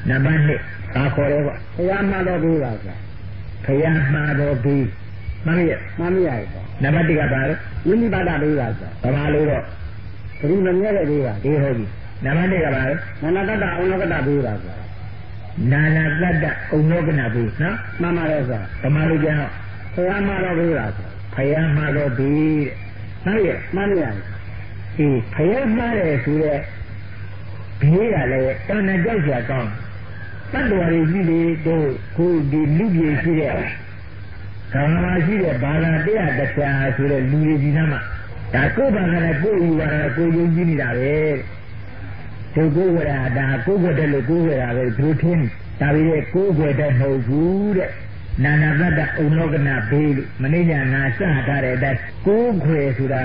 A: Namanya aku lewat.
B: Saya malah dua saja.
A: Saya malah di mana?
B: Mana itu?
A: Nama tiga baru.
B: Ini pada dua saja.
A: Sama lu.
B: Terima kasih dua.
A: Iya lagi. Nama tiga baru.
B: Mana kata uno kata dua saja.
A: Nana kata uno kena bu. Nah,
B: Mama rasa.
A: sama lu jangan.
B: Saya malah dua saja.
A: Saya malah di mana?
B: Mana itu?
A: Saya malah sudah. Biar le, tanah jauh jauh. Tanduari ini tu, ku di lubi sini. Kalau masih ada barang dia ada cah sudah lubi di nama. Aku barang aku ibarat aku yang ini dah. Tu ku ada, aku ada lugu ada rutin. Tapi aku ada hujur. Nana kata uno kena bil, mana nasa ada ku sudah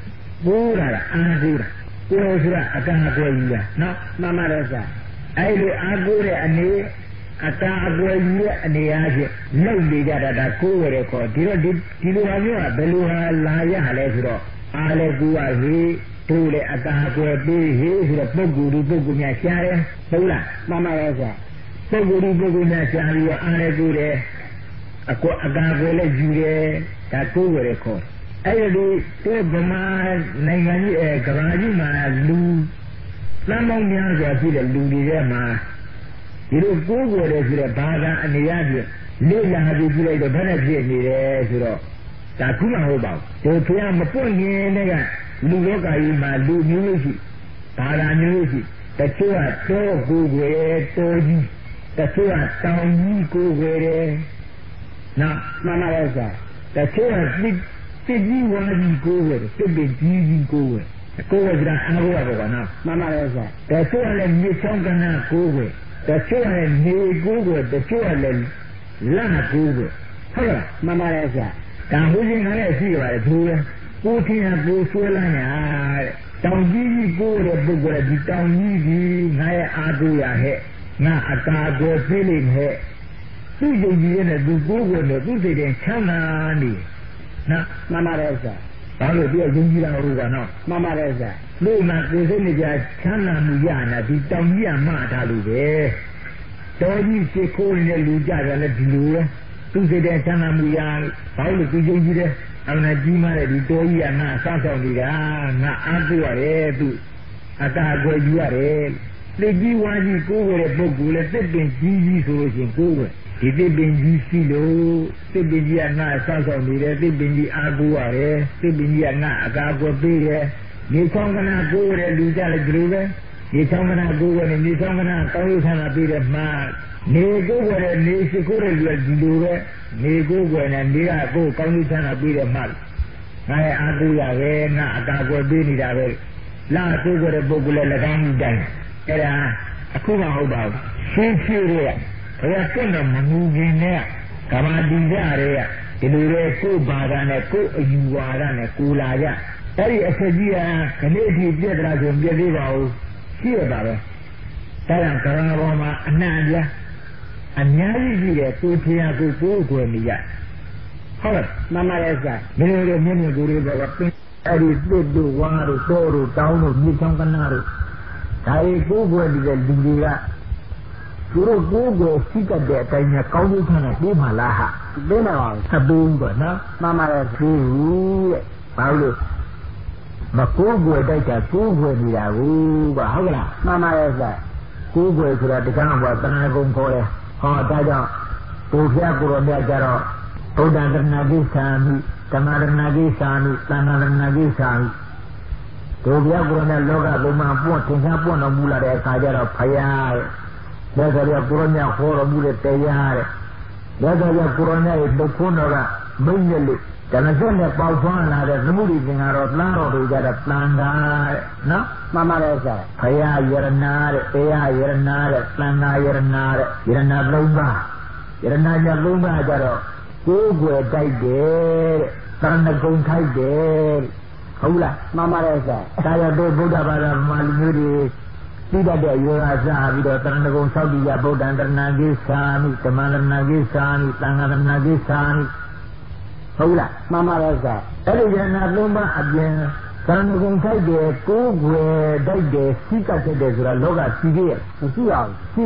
A: pura anggur. Ku sudah akan aku iya. No,
B: Mama rasa.
A: Ayo aku ni akan aku iya ni aja. Lalu dia ada ku di luar ni beluha laya halus ro. Ale gua hi tu le akan aku hi sudah peguru siapa? Tahulah.
B: Mama rasa.
A: Peguru siapa? Ale gua aku akan aku le jure tak ku ko. Ayo tu bermain nanti kerana malu. Lama ni ada sila ludi dia mah. Itu kuku dia sila bahagia ni aja. Lelah hati sila itu banyak dia ni dia sila. Tak kuma hobau. Jadi dia mapun ni nega lulu kaya malu ni si. Bahagia ni si. Tercua tu kuku tu ni. Tercua tahu ni kuku dia. Nah,
B: Mama rasa.
A: tercua Segi wajib kuat, sebeji kuat. Kuat sudah aku kan?
B: Mama rasa.
A: Tercuali le misal kena kuat, tercuali le kuat, tercuali lah kuat. Halo,
B: Mama rasa.
A: kamu jangan ada siapa tu. Kucing aku sualanya. Tahu gigi kuat bukan di tahu gigi, saya aku ya he, na aku feeling he. Tu jadi ni tu kuat tu sedang cakap ni. Nah,
B: Mama rasa.
A: kalau dia janji lah orang no.
B: Mama rasa.
A: Lu nak kerja ni dia cakap mujana di tahun dia mata lu deh. Tahun ni sekolah ni lu jaga le dulu lah. Tu sedang cakap mujana. Kalau tu janji deh, awak jima le di tahun dia nak sasau dia, nak aku ada tu, ada aku juga ada. Lagi wajib kau le buku le terbenci solusi kau. Itu benci silo, itu benci anak sasau dia, itu benci aku ada, itu benci anak aku beri. Ni kau kena aku ada lupa le dulu. Ni kau kena aku ada, ni kau kena kau sana beri mak. Ni kau ada ni sekolah dua dulu. Ni kau ada ni aku kau sana beri mak. Saya aku ada, nak aku beri dah beri. Lah tu kau ada buku le lekang dan. Kira aku mahu bawa. Sisi Saya kena mengujinya, kalau dia itu aku badannya, aku jualannya, aku laja. Tapi asal kena dia terasa dia bau siapa dah? Dalam kerana orang anak dia dia tu dia aku ni ya. Kalau
B: Mama rasa.
A: Bila guru bawa pun, ada tu waru, toru, tahun ni macam kenaru. Saya dia dia. Suruh gua sikap dia tanya kau ni sana di malah.
B: Benar.
A: Sabun benar.
B: Mama rasa.
A: Paulu. Maku gua dah jatuh gua ni lahu. Bahagia.
B: Mama rasa.
A: Ku gua sudah dikanang buat tanah kumpul. Dah jauh. Tujuh kurang dia jauh. Udah ternagi sami, tanah ternagi sami, tanah ternagi sami. Tujuh kurang dia loga rumah pun, tinggal pun nak mula dia kajar payah. Daga dia kurangnya orang boleh tayar. Daga dia kurangnya itu pun orang menjelit. Karena saya pausan ada semua dengan rot larut juga ada pelanggar. No?
B: Mama rasa.
A: Saya yernar, pelanggar yernar lumba. Yernar lumba jaro. Kugue daider, karena kau daider. Kaulah.
B: Mama rasa.
A: Saya berbudak pada malu tidak ada rasa bila ternak Saudi ya bodan ternagis kami, teman ternagis kami, tangan ternagis kami. Kaulah,
B: Mama rasa.
A: kalau jangan lomba aja, ternak Saudi ku gue dah sikat saja sudah logat sikit.
B: Siap.
A: Si,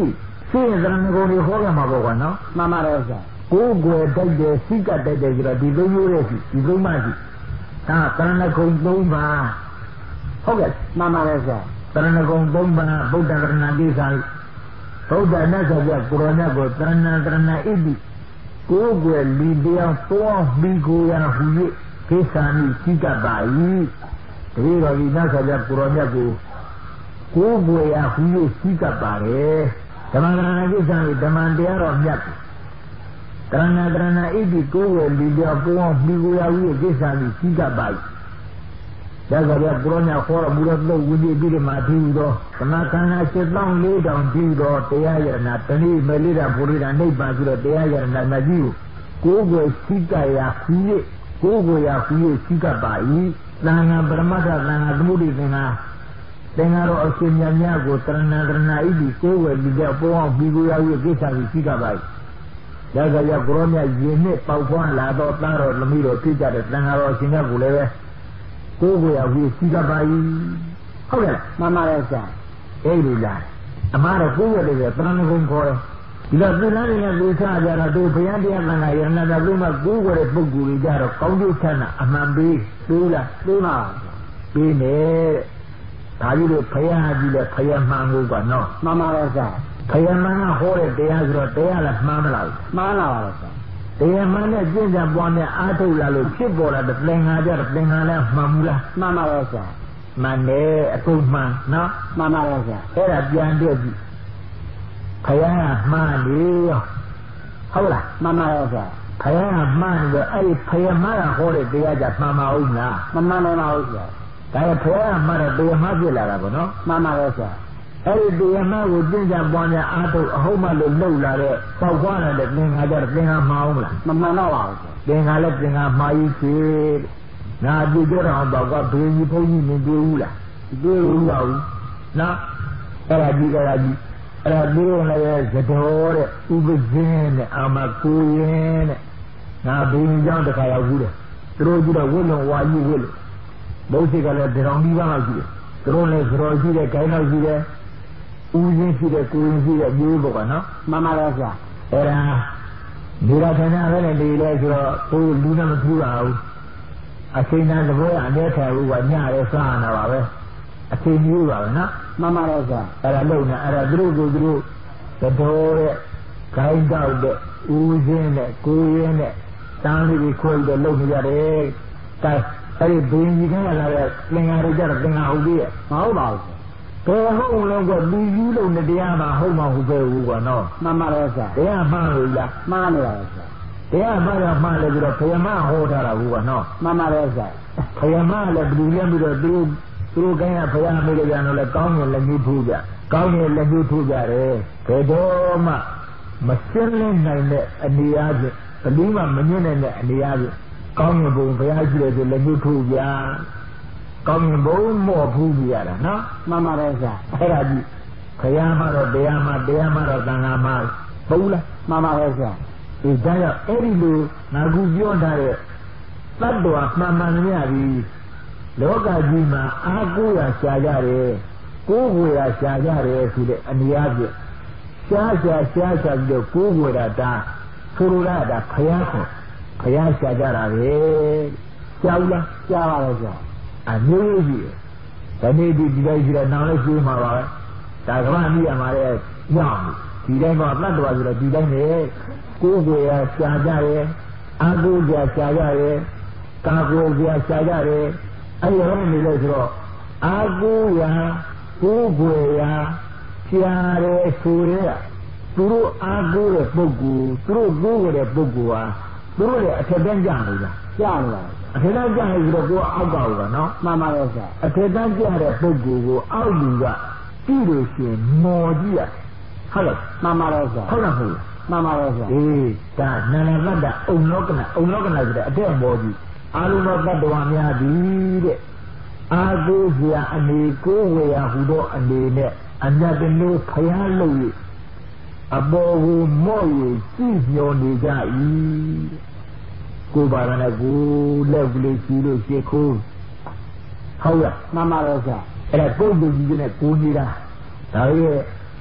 A: ရှိရင်သရဏဂုံတွေဟောရမှာပေါ့ကွာနော်
B: မှန်ပါတယ်ဆရာ
A: ကိုယ်ွယ်တိုက်တယ်စိတ်ကတိုက်တယ်ဆိုတော့ဒီသုံးမျိုးရဲ့ရှိဒီသုံးပါးရှိဒါသရဏဂုံ၃ပါးဟုတ်ကဲ့
B: မှန်ပါတယ်ဆရာ
A: သရဏဂုံ၃ပါးဗုဒ္ဓကရဏကိစ္စဗုဒ္ဓမြတ်စွာဘုရားကိုရောမြတ်ကိုတရဏဣတိကိုယ်ွယ်လီတရားပေါ်ပြီးကိုရဟူ၍ကိစ္စမိစိကပါ၏တတိယဒီမြတ်စွာဘုရားကိုရောမြတ်ကိုယ်ွယ်ရဟူ၍စိကပါတယ်ဓမ္မကရဏကိစ္စမိဓမ္မတရားတော်မြတ်တရဏဣတိကိုယ်ွယ်လီတရားပေါ်ပြီးကိုရဟူ၍ကိစ္စမိစိကပါ၏ဒါဆိုတော့ကိုရောမြတ်ခေါ်တော်မူသောသုတ်ဝိနည်းပြီးမှထီးသောသမခန္ဓာ74,000ထီးသောတရားရဏတဏိမလိတာပုရိဒနိဗ္ဗာန်ဆိုတော့တရားရဏမကြီးကိုယ်ကိုစိကရာခူ၍ကိုယ်ကိုရာခူ၍စိကပါ၏သံဃာပရမတ္ထသံဃာသမုဒိသင်္ဃာသင်္ဃာတော်အရှင်မြတ်များကိုတရဏဣတိကိုယ်ဝယ်ပြီးတော့ပေါ်အောင်ပြီးကိုရာ၍ကိစ္စကိုစိကပါ၏ဒါဆိုတော့ကိုရောမြတ်ယင်နဲ့ပေါက်ဖွားလာတော့သားတော်သမီးတော်ဖြစ်ကြတဲ့သံဃာတော်အရှင်မြတ်ကိုလည်းပဲကိုယ်ကိုရာပြီးစိကပါ၏ဟုတ်ကဲ့
B: မှန်ပါတယ်ဆရာ
A: အဲ့ဒီလားအမှားတော့ကိုယ်ရတယ်တရဏဂုံခေါ်တယ်ဒီတော့သူလားနေလူချကြတော့သူဘုရားတရားသံဃာယရဏတာသူမှကိုယ်ကိုယ်တဲ့ပုဂ္ဂိုလ်တွေကြတော့ကောင်းကျိုးချမ်းသာအမှန်ပေးသေးလား
B: သိပါပါ
A: ပေးမယ်ဒါကြီးလို့ဘုရားကြီးလည်းဘုရားမှန်ကိုကနော်
B: မှန်ပါတယ်ဆရာ
A: ဘုရားမှန်ကဟောတဲ့တရားဆိုတော့တရားလည်းမှန်မလား
B: မှန်လာပါတယ်ဆရာ
A: တရားမှန်နဲ့ကျင့်ကြံပွားနဲ့အားထုတ်လာလို့ဖြစ်ပေါ်လာတဲ့သင်္ဃာကြတော့သင်္ဃာလည်းမှန်ဘူးလား
B: မှန်ပါတယ်ဆရာ
A: မှန်တယ်အကုန်မှန်နော်
B: မှန်ပါတယ်ဆရာ
A: အဲ့ဒါပြန်ပြည့်ပြီဘုရားမှန်လေရောဟုတ်လား
B: မှန်ပါတယ်ဆရာ
A: ဘုရားမှန်တယ်အဲ့ဒီဘုရားမှန်ဟောတဲ့တရားကြမှန်မအောင်လား
B: မမှန်နိုင်ပါဘူးဆရာ
A: ဒါကဘုရားမှန်တဲ့တရားမှဖြစ်လာတာပေါ့နော်
B: မှန်ပါတယ်ဆရာ
A: အဲ့ဒီတရားမှကိုကျင့်ကြံပွားများအားထုတ်အဟုတ်မှလို့လှုပ်လာတဲ့ပေါက်ခွားလာတဲ့သင်္ဃာကြတော့သင်္ဃာမှအောင်လား
B: မမှန်တော့ပါဘူးဆရာ
A: သင်္ဃာလည်းသင်္ဃာမှားကြီးဖြစ်ငါကြည့်ကြတော့ဘောက်ကဘေးကြီးဘုန်းကြီးမတွေ့ဘူးလား
B: တွေ့
A: တွေ့
B: ဘူး
A: ဘူးပါဘူးနော်အဲ့ဒါကြီးအဲ့ဒါသူတို့လည်းသတော်တဲ့ဥပဇင်းနဲ့အာမကိုရင်တဲ့ငါဘုရင်ကြောင့်တခါရောက်ဘူးတဲ့သူတို့ကြည့်တော့ဝိလုံဝါကြီးဝိလုံဘုရားကလည်းတောင်ပြီးပါမှရှိတယ်သူတို့လည်းသတော်ရှိတဲ့ဂိုင်းတော်ရှိတဲ့ဥပဇင်းရှိတဲ့ကိုရင်ရှိတဲ့မျိုးပေါ့ကနော်
B: မှန်ပါတယ်ဆရာ
A: အဲ့ဒါဒီရခဏပဲနဲ့ဒီလဲဆိုတော့သူလူနဲ့မထူးပါဘူးအချိန်တန်သဘောရအနေထားဘူးကညရဲစားနာပါပဲအချိန်မျိုးပါပဲနော်
B: မှန်ပါတယ်ဆရာ
A: အဲ့ဒါလုံနေအဲ့ဒါသူတို့ကိုသူတို့သတော်တဲ့ဂိုင်းတောက်တဲ့ဦးစင်းတဲ့ကိုရင်တဲ့တန်းလေးတွေခွဲပြီးတော့လုံနေကြတယ်။ဒါအဲ့ဒီဘင်းကြီးကလာတဲ့သင်္ဃာတွေကြတော့သင်္ဃာဟုတ်ပြီရဲ့
B: မဟုတ်ပါဘူးဆရာ
A: ။ဘယ်ဟုတ်လုံးကလူကြီးလုံးနဲ့တရားမှဟုတ်မှဟုတ်ပဲဘူးကွာနော်
B: မှန်ပါတယ်ဆရာ
A: ။တရားမှန်လို့လား
B: မှားနေပါတယ်ဆရာ
A: ။တရားမှန်ရမှန်လေပြီးတော့ဘုရားမဟောထားတာဘူးကွာနော်
B: မှန်ပါတယ်ဆရာ
A: ။ဘုရားမလည်းဘယ်လိုလဲပြီးတော့သူတို့ကိုင်းကဘုရားမေးကြတယ်လည်းကောင်းရင်လည်းညှိထိုးကြ။ကောင်းရင်လည်းညှိထိုးကြတယ်။ဘယ်တော့မှမရှင်းလင်းနိုင်တဲ့အနေအားဖြင့်ဘယ်သူမှမညှင်းနိုင်တဲ့အနေအားဖြင့်ကောင်းရင်ဘုံဘုရားရှိတယ်ဆိုလည်းညှိထိုးကြ။ကောင်းရင်ဘုံမော့ဖူးကြရတာနော်
B: မှန်ပါတယ်ဆရာ
A: ။အဲ့ဒါကြီးဘုရားမတော့တရားမတရားမတော့သံဃာမဘူးလား
B: မှန်ပါတယ်ဆရာ
A: ။ဒီဒါကြောင့်အဲ့ဒီလိုငါကူပြောထားတဲ့တတ္တဝါမှန်မှန်များပြီးလောကကြီးမှာအားကိုးရရှာကြတယ်ကိုးဝေရရှာကြတယ်ဆိုတဲ့အနေအချင်းရှားပြီးတော့ကိုးဝေရတာဆိုလိုတာဒါဘုရားခေါ်ဘုရားရှာကြတာပဲကြောက်လား
B: ကြားပါတယ်ဆရာ
A: အမျိုးကြီးဒီနေ့ဒီတိုင်းရှိတော့နောင်လည်းရှိမှာပါပဲဒါကမှအမိရမှာလေညောင်းဒီတိုင်းကတတ်တော်ဆိုတော့ဒီတိုင်းနေကိုးဝေရရှာကြတယ်အားကိုးကြရှာကြတယ်ကာကိုးကြရှာကြတယ်အဲ့ဒီတော့နေလို့ဆိုတော့အာကိုရာကိုးကွယ်ရာရှားတယ်ဆိုရဲသူတို့အာကိုတဲ့ပုဂ္ဂိုလ်သူတို့ကိုးကွယ်တဲ့ပုဂ္ဂိုလ်ဟာသူတို့ရဲ့အထက်တန်းကြနေလား
B: ကြားနေပါတယ်
A: အထက်တန်းကြနေပြီးတော့ကိုယ်အောက်ကဟုတ်ကနော်
B: မှန်ပါတယ်ဆရာ
A: အထက်တန်းကြတဲ့ပုဂ္ဂိုလ်ကိုအောက်လူကကြည့်လို့ရှိရင်မော်ကြည့်ရဟုတ်လား
B: မှန်ပါတယ်ဆရာ
A: ဟုတ်လားဟုတ်လား
B: မှန်ပါတယ်ဆရာ
A: အေးဒါနန္ဒတ္တအုံလောကနာဆိုတဲ့အတက်မော်ကြီးအာလုံးသောတတ္တဝါများသည်တဲ့အာကိုးစရာအနေကိုးဝေယဟူသောအနေနဲ့အမြတ်တလို့ဖျားလို့၍အပေါ်ကိုမော့၍ကြည့်မျောနေကြ၏ကိုယ်ပါရနဲ့ကိုလက်ကလေးကြည့်လို့ရှိခိုးဟုတ်ရ
B: မှန်ပါတယ်ဆရာ
A: အဲ့ဒါကိုယ်လူကြီးနဲ့ကိုနေတာဒါရဲ့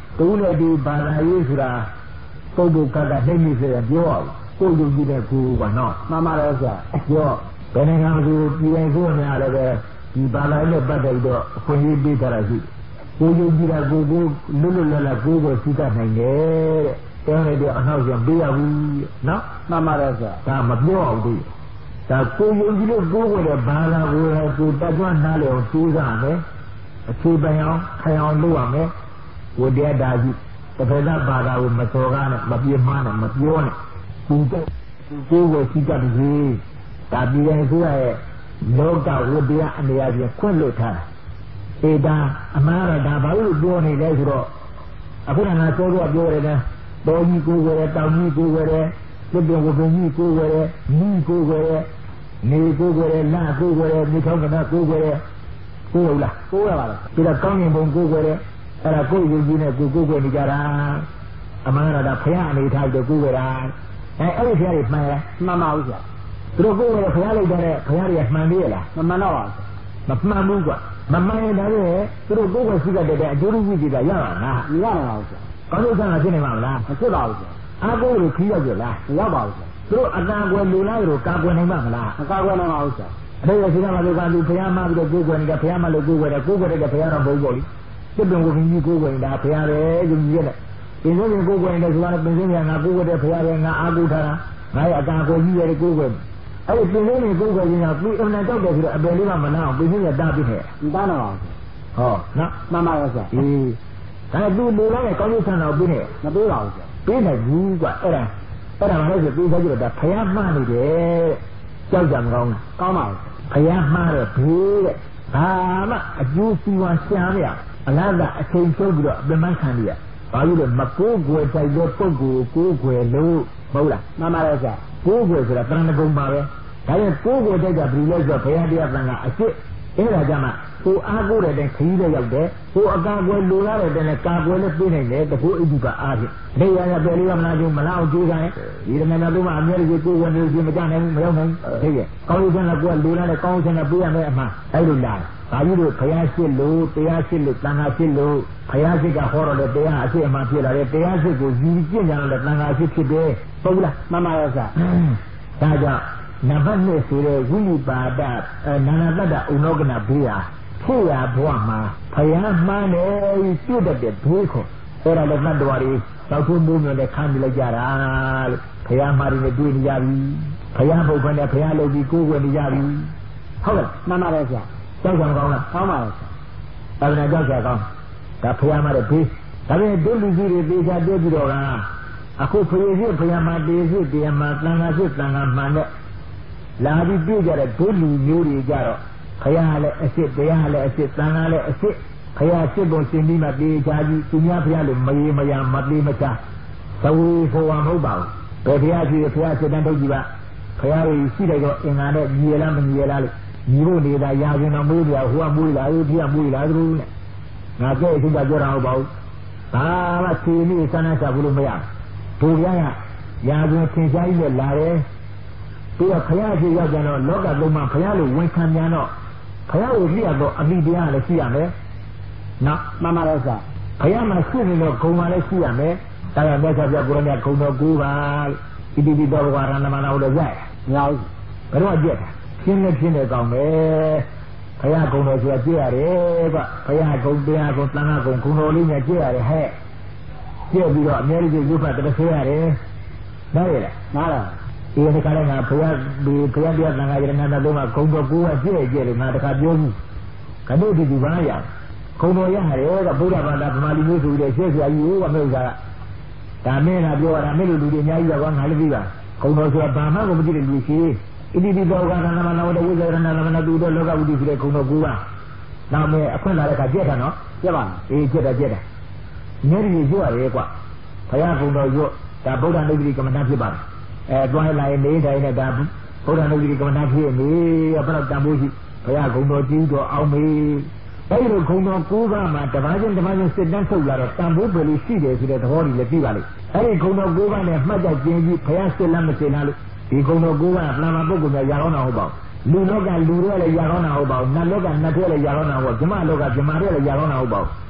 A: တူနဲ့ဒီဘာသာရေးဆိုတာပုဂ္ဂိုလ်ကနှိမ့်မိစေပြောကိုယ်ယုံကြည်တဲ့ကိုယ်ကနော်မှန်ပါတယ်ဆရာပြောဘယ်နိုင်ငံကပြည်ရင်ကိုများလည်းပဲဒီဘာသာရေးနဲ့ပတ်သက်တော့အခွင့်အရေးပေးထားတာရှိကိုယ်ယုံကြည်တာကိုလွတ်လွတ်လပ်လပ်ကိုယ်ကိုသိတတ်နိုင်တယ်တဲ့တဲနေတဲ့အနောက်ကျပေးရဘူးနော်မှန်ပါတယ်ဆရာဒါမပြောအောင်ဒီဒါကိုယ်ယုံကြည်လို့ကိုယ်ကိုလည်းဘာသာကိုယ်ကိုတတ်ကြွနားလည်အောင်ကြိုးစားမယ်အခြေပအောင်ခိုင်အောင်လုပ်ရမယ်ဝိတရားဒါကြီးတစ်ဖက်သားဘာသာကိုမစော်ကားနဲ့မပြေမှားနဲ့မပြောနဲ့သူတက်ကိုယ်ကိုသိတတ်တယ်ဒါပြည်ရင်ဆိုရဲ့လောကဝိတရားအနေအချင်းခွင့်လွတ်ထားဧတာအမှားရတာဘာလို့ပြောနေလဲဆိုတော့အခုကငါစောစောပြောရတယ်တော်ကြီးကိုယ်ဝယ်တယ်တောင်ကြီးကိုယ်ဝယ်တယ်ပြည့်ပြည့်ဝပင်ကြီးကိုယ်ဝယ်တယ်ညီကိုယ်ဝယ်တယ်နေကိုယ်ဝယ်တယ်လကိုယ်ဝယ်တယ်မြေထောင်းကနာကိုယ်ဝယ်တယ်ကိုယ်ဟုတ်လားကိုယ်ရပါလားဒီတော့ကောင်းရင်ဘုံကိုယ်ဝယ်တယ်အဲ့ဒါကိုယ်ယုံကြည်နဲ့ကိုယ်ဝယ်နေကြတာအမှားရတာဖရာအနေထားပြီးကိုယ်ဝယ်တာအဲ့ဒီဖရာတွေမှန်လားမှန်ပါဘူးဆရာသူတို့ကိုယ်ဝယ်ဖရာလိုက်တဲ့ဖရာတွေကမှန်သေးလားမမှန်တော့ပါဘူးမမှန်ဘူးကွာမမှန်ရင်ဒါလည်းသူတို့ကိုယ်ဝယ်ရှိတဲ့အကျိုးရည်ကြတာရပါလားမရနိုင်ပါဘူးဆရာကောင်းလို့ဆန်းဖြစ်နေမှာမလားမဖြစ်ပါဘူးဆရာအားကိုးလို့ခီးရောက်ကြလားမရောက်ပါဘူးဆရာသူတို့အတန်ကွယ်လူလားတို့ကာကွယ်နိုင်မှာမလားမကာကွယ်နိုင်ပါဘူးဆရာအဲ့ဒါဆိုတော့မလို့ကသူဖျားမှပြီးတော့ကိုယ်ကွယ်နေတာဖျားမှလို့ကိုယ်ကွယ်တယ်ကိုယ်ကွယ်တဲ့ဖျားတော့ဘုံပေါ့လေစစ်ပင်ကိုခင်းကြီးကိုယ်ကွယ်နေတာဖျားတယ်ယုံကြည်ရတယ်ပင်စင်းကိုယ်ကွယ်နေတယ်ဆိုတာပင်စင်းကငါကိုယ်ကွယ်တဲ့ဖျားတယ်ငါအားကိုးထားတာငါရဲ့အတန်ကွယ်ကြီးရတယ်ကိုယ်ကွယ်အဲ့ဒီပင်စင်းကိုယ်ကွယ်ခြင်းကသူအမှန်တောက်တယ်ဆိုတော့အပယ်လေးကမနာအောင်ပင်စင်းကတားပြီးခဲ့မတားတော့ပါဘူးဟောနော်မှန်ပါရဲ့ဆရာအေးဒါသူလူလာတဲ့ကောင်းကျိုးဆန္ဒကိုပြီးနေမပေးပါဘူးဆရာပေးနိုင်ဘူးကွာအဲ့ဒါမှလည်းဆိုပြီးသားကြည့်တော့ဒါဖျားမှနေတယ်ကြောက်ကြမကောင်းကောင်းပါဘူးဖျားမှားတော့ဘေးတဲ့ဘာမှအကျိုးစီးပွားရှားမရအလားကအချိန်ချုပ်ပြီးတော့အပင်ပန်းခံရဘာလို့လဲမကိုးကွယ်တိုက်တဲ့ပုဂ္ဂိုလ်ကိုးကွယ်လို့မဟုတ်လားမှန်ပါရဲ့ဆရာကိုးကွယ်ဆိုတာတဏှာကုံပါပဲဒါရင်ကိုးကွယ်တိုက်တာဘယ်လိုလဲဆိုတော့ဘုရားတရားသံဃာအစ်စ်အဲ့ဒါကြမှာကိုအားကိုးတဲ့ခရီးလည်းရောက်တယ်ကိုအကာကွယ်လိုလာတဲ့နဲ့ကာကွယ်လည်းပြေးနိုင်တယ်တကူအိဒီပါအားဖြင့်နေရရပဲလေးကမနာကျုံမလာအောင်ကြိုးစားရင်ဒီတမန်တော်တို့မှအများကြီးကိုဝင်နေခြင်းမကြနိုင်ဘူးမရောက်နိုင်ဘူးသိရဲ့ကောင်းရင်လည်းကိုလိုလာတဲ့ကောင်းစင်နဲ့ပြေးရမယ်အမှန်အဲ့လိုလားဘာကြီးတို့ဘုရားရှိလို့တရားရှိလို့တန်ခါရှိလို့ဘုရားရှိကဟောတော်တဲ့တရားအရှိအမှန်ဖြစ်လာတယ်တရားရှိကိုယူကျင့်ကြတော့တန်ခါရှိဖြစ်တယ်ဟုတ်လားမှန်ပါရဲ့ဆရာဒါကြောင့်နံပါတ်1ဆိုတဲ့ဝိနိပါဒနာနာတ္တဥနောကနာဘေးဟာဖြစ်ရဘဝမှာဘုရားမှန်းတယ်ပြည့်တတ်တဲ့ဘေးခေါ်အဲ့ဒါလည်းတတ္တဝါတွေသောက်ထုံးမိုးမျိုးနဲ့ခံပြီးလိုက်ကြတာလို့ဘုရားမှားနေတွေ့နေကြပြီဘုရားဘုရားနဲ့ဘုရားလုပ်ပြီးကိုယ်ဝင်နေကြပြီဟုတ်လားမှန်ပါတယ်ဆရာကြောက်ကြကောင်းလားကောင်းပါရဲ့ဆရာဒါကကြောက်ကြကောင်းဒါဘုရားမှားတဲ့ဘေးဒါပေမဲ့ဒုလူကြီးတွေပေးချတွေ့ပြီးတော့ကအခုဘုရားမှာတေရှိတရားမှာတန်ခါရှိတန်ခါမှန်တဲ့လာပြီးတွေ့ကြတဲ့ဒုလူမျိုးတွေကြတော့ဘုရားလည်းအစ်စ်တရားလည်းအစ်စ်သံဃာလည်းအစ်စ်ဘုရားစစ်ပုံရှင်ပြီးမှပြေချာကြီးသူများဘုရားလို့မရေမရမပြေမချသဝေဖို့ဝါမဟုတ်ပါဘူးဘယ်ဘုရားရှိဘုရားစစ်တန်းထုတ်ကြည့်ပါဘုရားကြီးရှိတယ်တော့အင်္ဂါနဲ့ညီရလားမညီရလားလို့ညီဖို့နေတာရာဇဝင်တော်မွေးပြဟိုကမွေးလာဘုရားမွေးလာသူနဲ့ငါကြဲအချင်းပြောတာဟုတ်ပါဘူးဘာမှခြေနည်းစမ်းချဘူးလို့မရဘူးဘုရားကရာဇဝင်သင်ရှားကြီးနဲ့လာတယ်ပြီးတော့ဘုရားရှိရောက်ကြတော့လောကသုံးမှာဘုရားလိုဝန်ခံပြန်တော့ဘုရားကိုကြည့်ရတော့အမိတရားလည်းရှိရမယ်နော်မှန်ပါလားဆရာဘုရားမှာရှိနေတော့ဂုံမှာလည်းရှိရမယ်ဒါကြောင့်မြတ်စွာဘုရားကိုရမြတ်ဂုံတော်9ပါးဣတိပိသောဘဂဝါရဏမနာဟုတ်တော့ရမရဘူးဘယ်တော့ကြက်တာရှင်းနေကောင်းမယ်ဘုရားဂုံတော်ဆိုတာကြည့်ရတယ်ကွဘုရားဂုံတရားဂုံသံဃာဂုံဂုံတော်လေးနဲ့ကြည့်ရတယ်ဟဲ့ကြည့်ပြီးတော့အများကြီးရုပ်ဖတ်တစ်ဆဲရတယ်နားရလားနားလားဒီကနေ့ငါဘုရားတရားသံဃာယရဏနာတို့မှာဂုံတော်9ပါးကြည့်လို့ငါတခါပြောဘူးခဏဒီဘာရဂုံတော်ရတယ်ကဗုဒ္ဓဘာသာဗမာလူမျိုးဆိုတဲ့ရှေ့ဆရာကြီးကမဟုတ်တာဒါမင်းကပြောတာမင်းတို့လူတွေအများကြီးကငါလည်းပြီးပါဂုံတော်ဆိုတာဘာမှမကြည့်တဲ့လူရှိဣတိပိသောကသံဃာနာဝတ္တဝိဇ္ဇရဏနာမနာတူတော့လောကဝိတ္တိဆိုတဲ့ဂုံတော်9ပါးနောက်မဲ့အခွင့်လာတဲ့ခါကြက်တာနော်ကြက်ပါအေးကြက်တာမျက်ရည်ရွရတယ်ကွဘုရားဂုံတော်ရွတ်ဒါဗုဒ္ဓနုပ္ပတိကမ္မဋ္ဌာန်းဖြစ်ပါတယ်တွိုင်းလိုက်နေတိုင်းနဲ့ဒါဗုဒ္ဓနုပ္ပတိကမ္မဋ္ဌာန်းဖြစ်နေဘယ်တော့တန်ဖိုးရှိဘုရားဂုံတော်ကြီးတော်အောင်မေအဲ့ဒီဂုံတော်9ပါးမှာတပါးချင်းစစ်တန်းထုတ်လာတော့တန်ဖိုးပဲလို့ရှိတယ်ဆိုတဲ့သဘောကြီးလည်းသိပါလိမ့်အဲ့ဒီဂုံတော်9ပါးနဲ့မှတ်ချက်ကျင်းပြီးဘုရားစစ်လမ်းမစင်လားလို့ဒီဂုံတော်9ပါးကပလမပုဂ္ဂိုလ်များရာကောင်းတာဟုတ်ပါဘူးလူလောကလူတွေလည်းရာကောင်းတာဟုတ်ပါဘူးနတ်လောကနတ်တွေလည်းရာကောင်းတာဟုတ်ဗြဟ္မလောကဗြဟ္မာတွေလည်းရာကောင်းတာဟုတ်ပါဘူး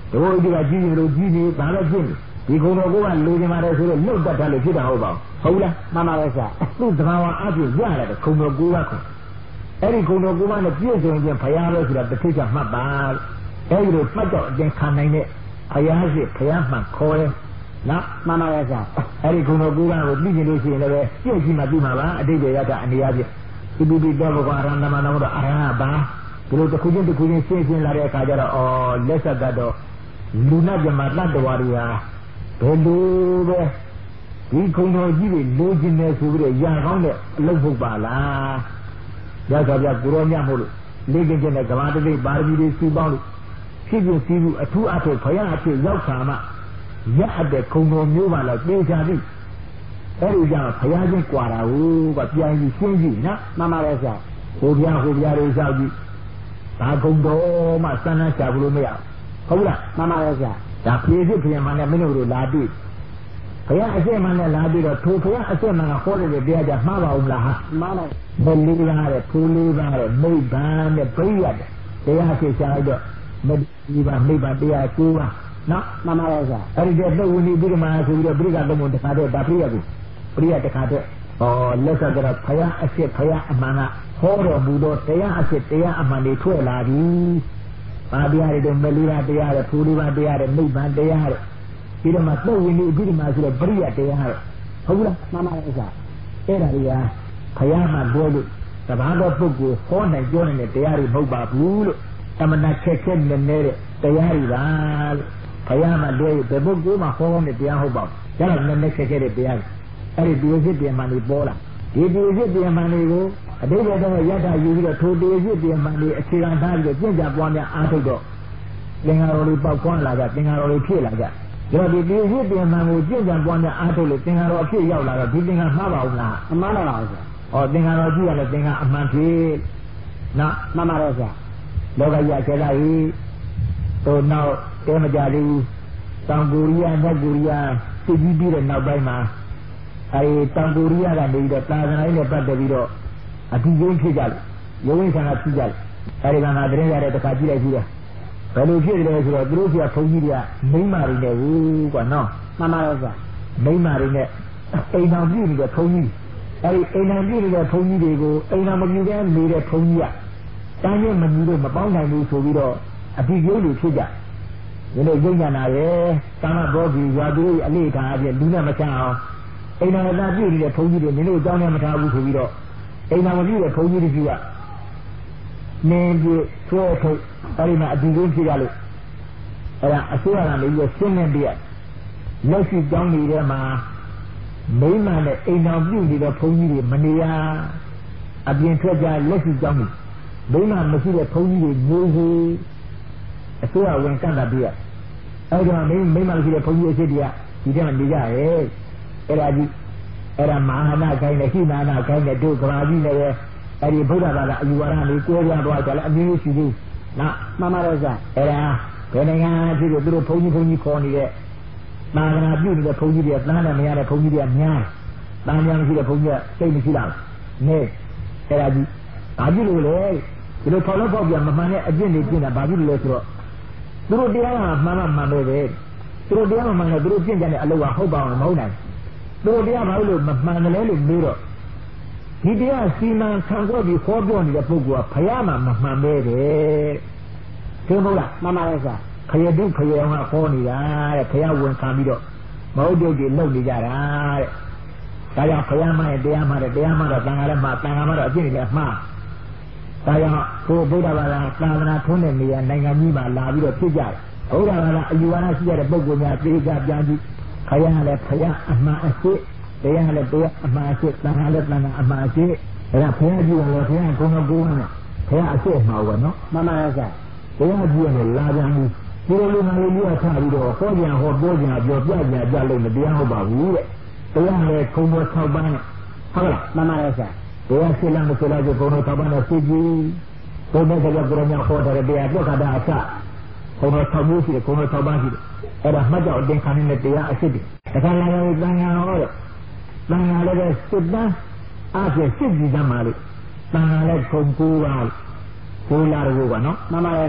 A: တို့ဒီကကြီးရင်လို့ကြီးပြီးဘာလို့ဖြစ်ဒီကုံတော်ကိုကလူကျင်ပါတယ်ဆိုတော့လှုပ်တတ်တယ်လို့ဖြစ်တာဟုတ်ပါဘူးဟုတ်လားမှန်ပါပဲဆရာသူ့သဘာဝအဖြစ်ရတယ်ကုံတော်ကိုကအဲ့ဒီကုံတော်ကိုကနဲ့ပြည့်စုံခြင်းဘုရားလို့ဆိုတာတစ်ချက်မှတ်ပါအဲ့ဒီလိုမှတ်တော့အတင်ခံနိုင်တဲ့ဘုရားရှိဘုရားမှန်ခေါ်တယ်နော်မှန်ပါရဲ့ဆရာအဲ့ဒီကုံတော်ကိုကိုသိကျင်လို့ရှိရင်လည်းပြည့်ရှိမှပြီးမှာပါအတိတ်ရတာအနေအချင်းဒီပိပိတော့ဘောရဟန္တမနာတော့အရဟဘာဒီလိုတစ်ခုချင်းရှင်းရှင်းလာတဲ့အခါကျတော့အော်လက်ဆက်ကတော့လူနာပြမတတ္တဝါတွေဟာဘယ်လိုပဲဒီကုံတော်ကြီးတွေလိုချင်တယ်ဆိုပြီးတော့ရကောင်းတဲ့အလုပ်ဖို့ပါလားရသော်ပြကိုရောမြတ်မို့လို့လေ့ကျင့်တဲ့ကမ္ဘာတတိပါရမီတွေစီးပေါင်းလို့ဖြစ်ဖြစ်စီးမှုအထူးအထုဘုရားအဖြစ်ရောက်ခါမှရအပ်တဲ့ကုံတော်မျိုးပါလားသိချာပြီအဲ့ဒီကြောင့်ဘုရားချင်းကြွာတာဟုတ်ကပြန်ပြီးရှင်းကြည့်နော်မှန်ပါပဲဆရာဟိုဘုရားတွေလျှောက်ကြည့်ဘာကုံတော်မှစမ်းနှံချဘူးလို့မရဟုတ်လားမှန်ပါပဲဆရာဒါပြေဖြစ်ပြန်မှလည်းမင်းတို့လာတွေ့ဘုရားအစစ်မှန်နဲ့လာပြီးတော့ထိုဘုရားအစစ်မှန်ကဟောတဲ့တရားကြမှားပါဦးလားဟာမှားလိုက်ဘယ်လေးပါးတဲ့ဖူးလေးပါးတဲ့မိဘနဲ့ပြည့်ရတယ်တရားဖြစ်ရှားတော့မိဘတရားကျိုးပါနော်မှန်ပါရဲ့ဆရာအဲ့ဒီတော့ဝိနည်းပြီးမှဆိုပြီးတော့ပြိကသုံးတခါတော့ဒါပြိယကိုပြိယတခါတော့လက်ဆက်ကတော့ဘုရားအစစ်ဘုရားအမှန်ကဟောတော်မူတော့တရားအစစ်တရားအမှန်တွေထွက်လာပြီပါတရားတွေတော့မလေးပါတရားတဲ့ဖူးလေးပါတရားတဲ့မိဘတရားတဲ့ပြီးတော့မှသုတ်ဝိနည်းပြီးမှဆိုတော့ပြိယတရားတဲ့ဟုတ်လားမှန်ပါရဲ့ဆရာအဲ့ဒါတွေကဘုရားမှပြောလို့တဘာတော်ပုဂ္ဂိုလ်ဟောနိုင်ပြောနိုင်တဲ့တရားတွေမဟုတ်ပါဘူးလို့တမနာခက်ခဲနေတဲ့တရားတွေပါလို့ဘုရားမှလွဲဘယ်ပုဂ္ဂိုလ်မှဟောတဲ့တရားဟုတ်ပါဘူးဒါတော့နည်းခက်ခဲတဲ့တရားအဲ့ဒီဒီစစ်ပြန်မှန်တွေပေါ်လာဒီစစ်ပြန်မှန်တွေကိုအတိတ်ကတော့ရတ္တယူပြီးတော့ထိုဒီစစ်ပြန်မှန်တွေအခြေခံထားပြီးတော့ကျင့်ကြံပွားများအားထုတ်တော့သင်္ဃာတော်တွေပေါက်ဖွားလာကြသင်္ဃာတော်တွေဖြစ်လာကြဒါတော့ဒီစစ်ပြန်မှန်ကိုကျင့်ကြံပွားများအားထုတ်လို့သင်္ဃာတော်အဖြစ်ရောက်လာတော့ဒီသင်္ဃာမှားပါဦးလားအမှားတော့ပါဘူးဆရာသင်္ဃာတော်ကြည့်ရလဲသင်္ဃာအမှန်ဖြစ်နော်မှန်ပါတယ်ဆရာလောကကြီးအခြေလာပြီတော့နောက်တဲမကြသေးဘူးတောင်ကိုရီးယားမြောက်ကိုရီးယားသိပြီးပြီးတဲ့နောက်ပိုင်းမှာအဲဒီတောင်ကိုရီးယားကနေပြီးတော့သာသနာ့ရေးနဲ့ပတ်သက်ပြီးတော့အတူယုံဖြစ်ကြတယ်ယုံဝင်ဆန္ဒဖြစ်ကြတယ်အဲဒီကငါသတင်းရတဲ့တစ်ခါကြည့်လိုက်ကြည့်တယ်ဘယ်လိုဖြစ်တယ်ဆိုတော့သူတို့ကဘုန်းကြီးတွေကမိန်းမတွေနဲ့ဘူးကွာနော်မှန်ပါတော့ဆရာမိန်းမတွေနဲ့အိမ်တော်ပြုနေတဲ့ဘုန်းကြီးအဲဒီအိမ်တော်ပြုနေတဲ့ဘုန်းကြီးတွေကိုအိမ်တော်မပြုတဲ့နေတဲ့ဘုန်းကြီးကတန်းချင်းမညီလို့မပေါင်းနိုင်ဘူးဆိုပြီးတော့အတိကျိုးတွေဖြစ်ကြဒီလိုယုံညာနာရဲ့သာမဘောဂီရွာသူတို့အလေးထားအပြင်လူနဲ့မချအောင်အိမ်တော်သာပြည့်နေတဲ့ဘုန်းကြီးတွေမင်းတို့အကြောင်းနဲ့မထားဘူးဆိုပြီးတော့အိမ်တော်မပြည့်တဲ့ဘုန်းကြီးတွေကနင်းပြဆွဲထုတ်အဲဒီမှာအတိကျိုးဖြစ်ကြလို့အဲ့ဒါအစိုးရကလည်းပြီးရှင်းနေပြလက်ရှိကြောင်းတွေထဲမှာမိမနဲ့အိမ်တော်ပြုနေတဲ့ဘုန်းကြီးတွေမနေရအပြင်ထွက်ကြလက်ရှိကြောင်းတွေမိမမရှိတဲ့ဘုန်းကြီးတွေမျိုးစုအစိုးရဝင်ကန့်တာပြရအဲ့ဒါမိမမရှိတဲ့ဘုန်းကြီးအစ်တွေကဒီထဲမှာနေကြရဲ့အဲ့ဒါကြီးအဲ့ဒါမဟာနာခိုင်းတဲ့ဟိမာနာခိုင်းတဲ့တို့ကဘာကြီးလည်းပဲအဲ့ဒီဗုဒ္ဓဘာသာအယူဝါဒလေးကိုးပြသွားကြလဲအမျိုးရှိသေးနော်မှန်ပါတော့ဆရာအဲ့ဒါဘယ်နိုင်ငံဖြစ်လို့သူတို့ဘုန်းကြီးခေါ်နေတဲ့သာသနာပြုနေတဲ့ဘုန်းကြီးတွေသန်းနဲ့မရတဲ့ဘုန်းကြီးတွေများတန်းများမရှိတဲ့ဘုန်းကြီးကစိတ်မရှိတော့နေအဲ့ဒါကြီးဘာဖြစ်လို့လဲဒီလိုခေါ်လို့ပေါ့ပြမမှန်တဲ့အကျင့်တွေကျင့်တာဘာဖြစ်လို့လဲဆိုတော့သူတို့တရားကမှန်ပဲပဲသူတို့တရားမှန်တယ်သူတို့ကျင့်ကြတဲ့အလုပ်ကဟုတ်ပါအောင်မဟုတ်နိုင်သူတို့တရားဘာလို့မမှန်တယ်လဲလို့မေးတော့ဒီတရားစီမံခံခွက်ပြီးခေါ်ပြောနေတဲ့ပုဂ္ဂိုလ်ကဘုရားမှမမှန်ပဲတဲ့သိမဟုတ်လားမှန်ပါရဲ့ဆရာခရတုခရအောင်ကခေါ်နေတာတဲ့ဘုရားဝင်ခံပြီးတော့မဟုတ်တုတ်တွေလုပ်နေကြတာတဲ့ဒါကြောင့်ဘုရားမှရဲ့တရားမှတဲ့တရားမှတော့တန်ခါလည်းမှတန်ခါမှတော့အကျင့်တွေလည်းမှားဒါကြောင့်ကိုဗုဒ္ဓဘာသာသာသနာထွန်းတဲ့နေရာနိုင်ငံကြီးမှာလာပြီးတော့ဖြစ်ကြတယ်ဗုဒ္ဓဘာသာအယူဝါဒရှိတဲ့ပုဂ္ဂိုလ်များသိကြပြန်ကြည့်ခရလည်းဘုရားအမှန်အစစ်တရားလည်းတရားအမှန်အစစ်တန်ခါလည်းတန်ခါအမှန်အစစ်ဒါကဘုရားကြည့်ရင်လည်းဘုရားကိုယ်ကိုယ်နဲ့ဘုရားအစစ်မှာပဲနော်မှန်ပါရဲ့ဆရာဘုရားကြည့်ရင်လာပြန်ပြီဒီလိုလူနာလေးကြီးကထားပြီးတော့ဟောကြံဟောပြောကြံပြောပြကြကြလို့မတရားဟုတ်ပါဘူးတဲ့တရားလည်းခုံတော်6ပန်းနဲ့ဟုတ်လားမှန်ပါရဲ့ဆရာတရားရှိလားမရှိလားဆိုခုံတော်6ပန်းနဲ့သိကြည့်ဘုရားကလည်းဘုရားများဟောတဲ့တရားပြခါတာအစခုံတော်6မျိုးရှိတယ်ခုံတော်6ပန်းရှိတယ်အဲ့ဒါမှတ်ကြောက်အတင်ခံနေတဲ့တရားအစစ်တွေတခါလာရင်တန်ခါဟောတဲ့တန်ခါလည်းပဲစစ်ပန်းအားဖြင့်စစ်ကြည့်ကြမှာလို့တန်ခါလည်းခုံ9ပါးကိုလာတော့ကနော်မှန်ပါရဲ့ဆရာ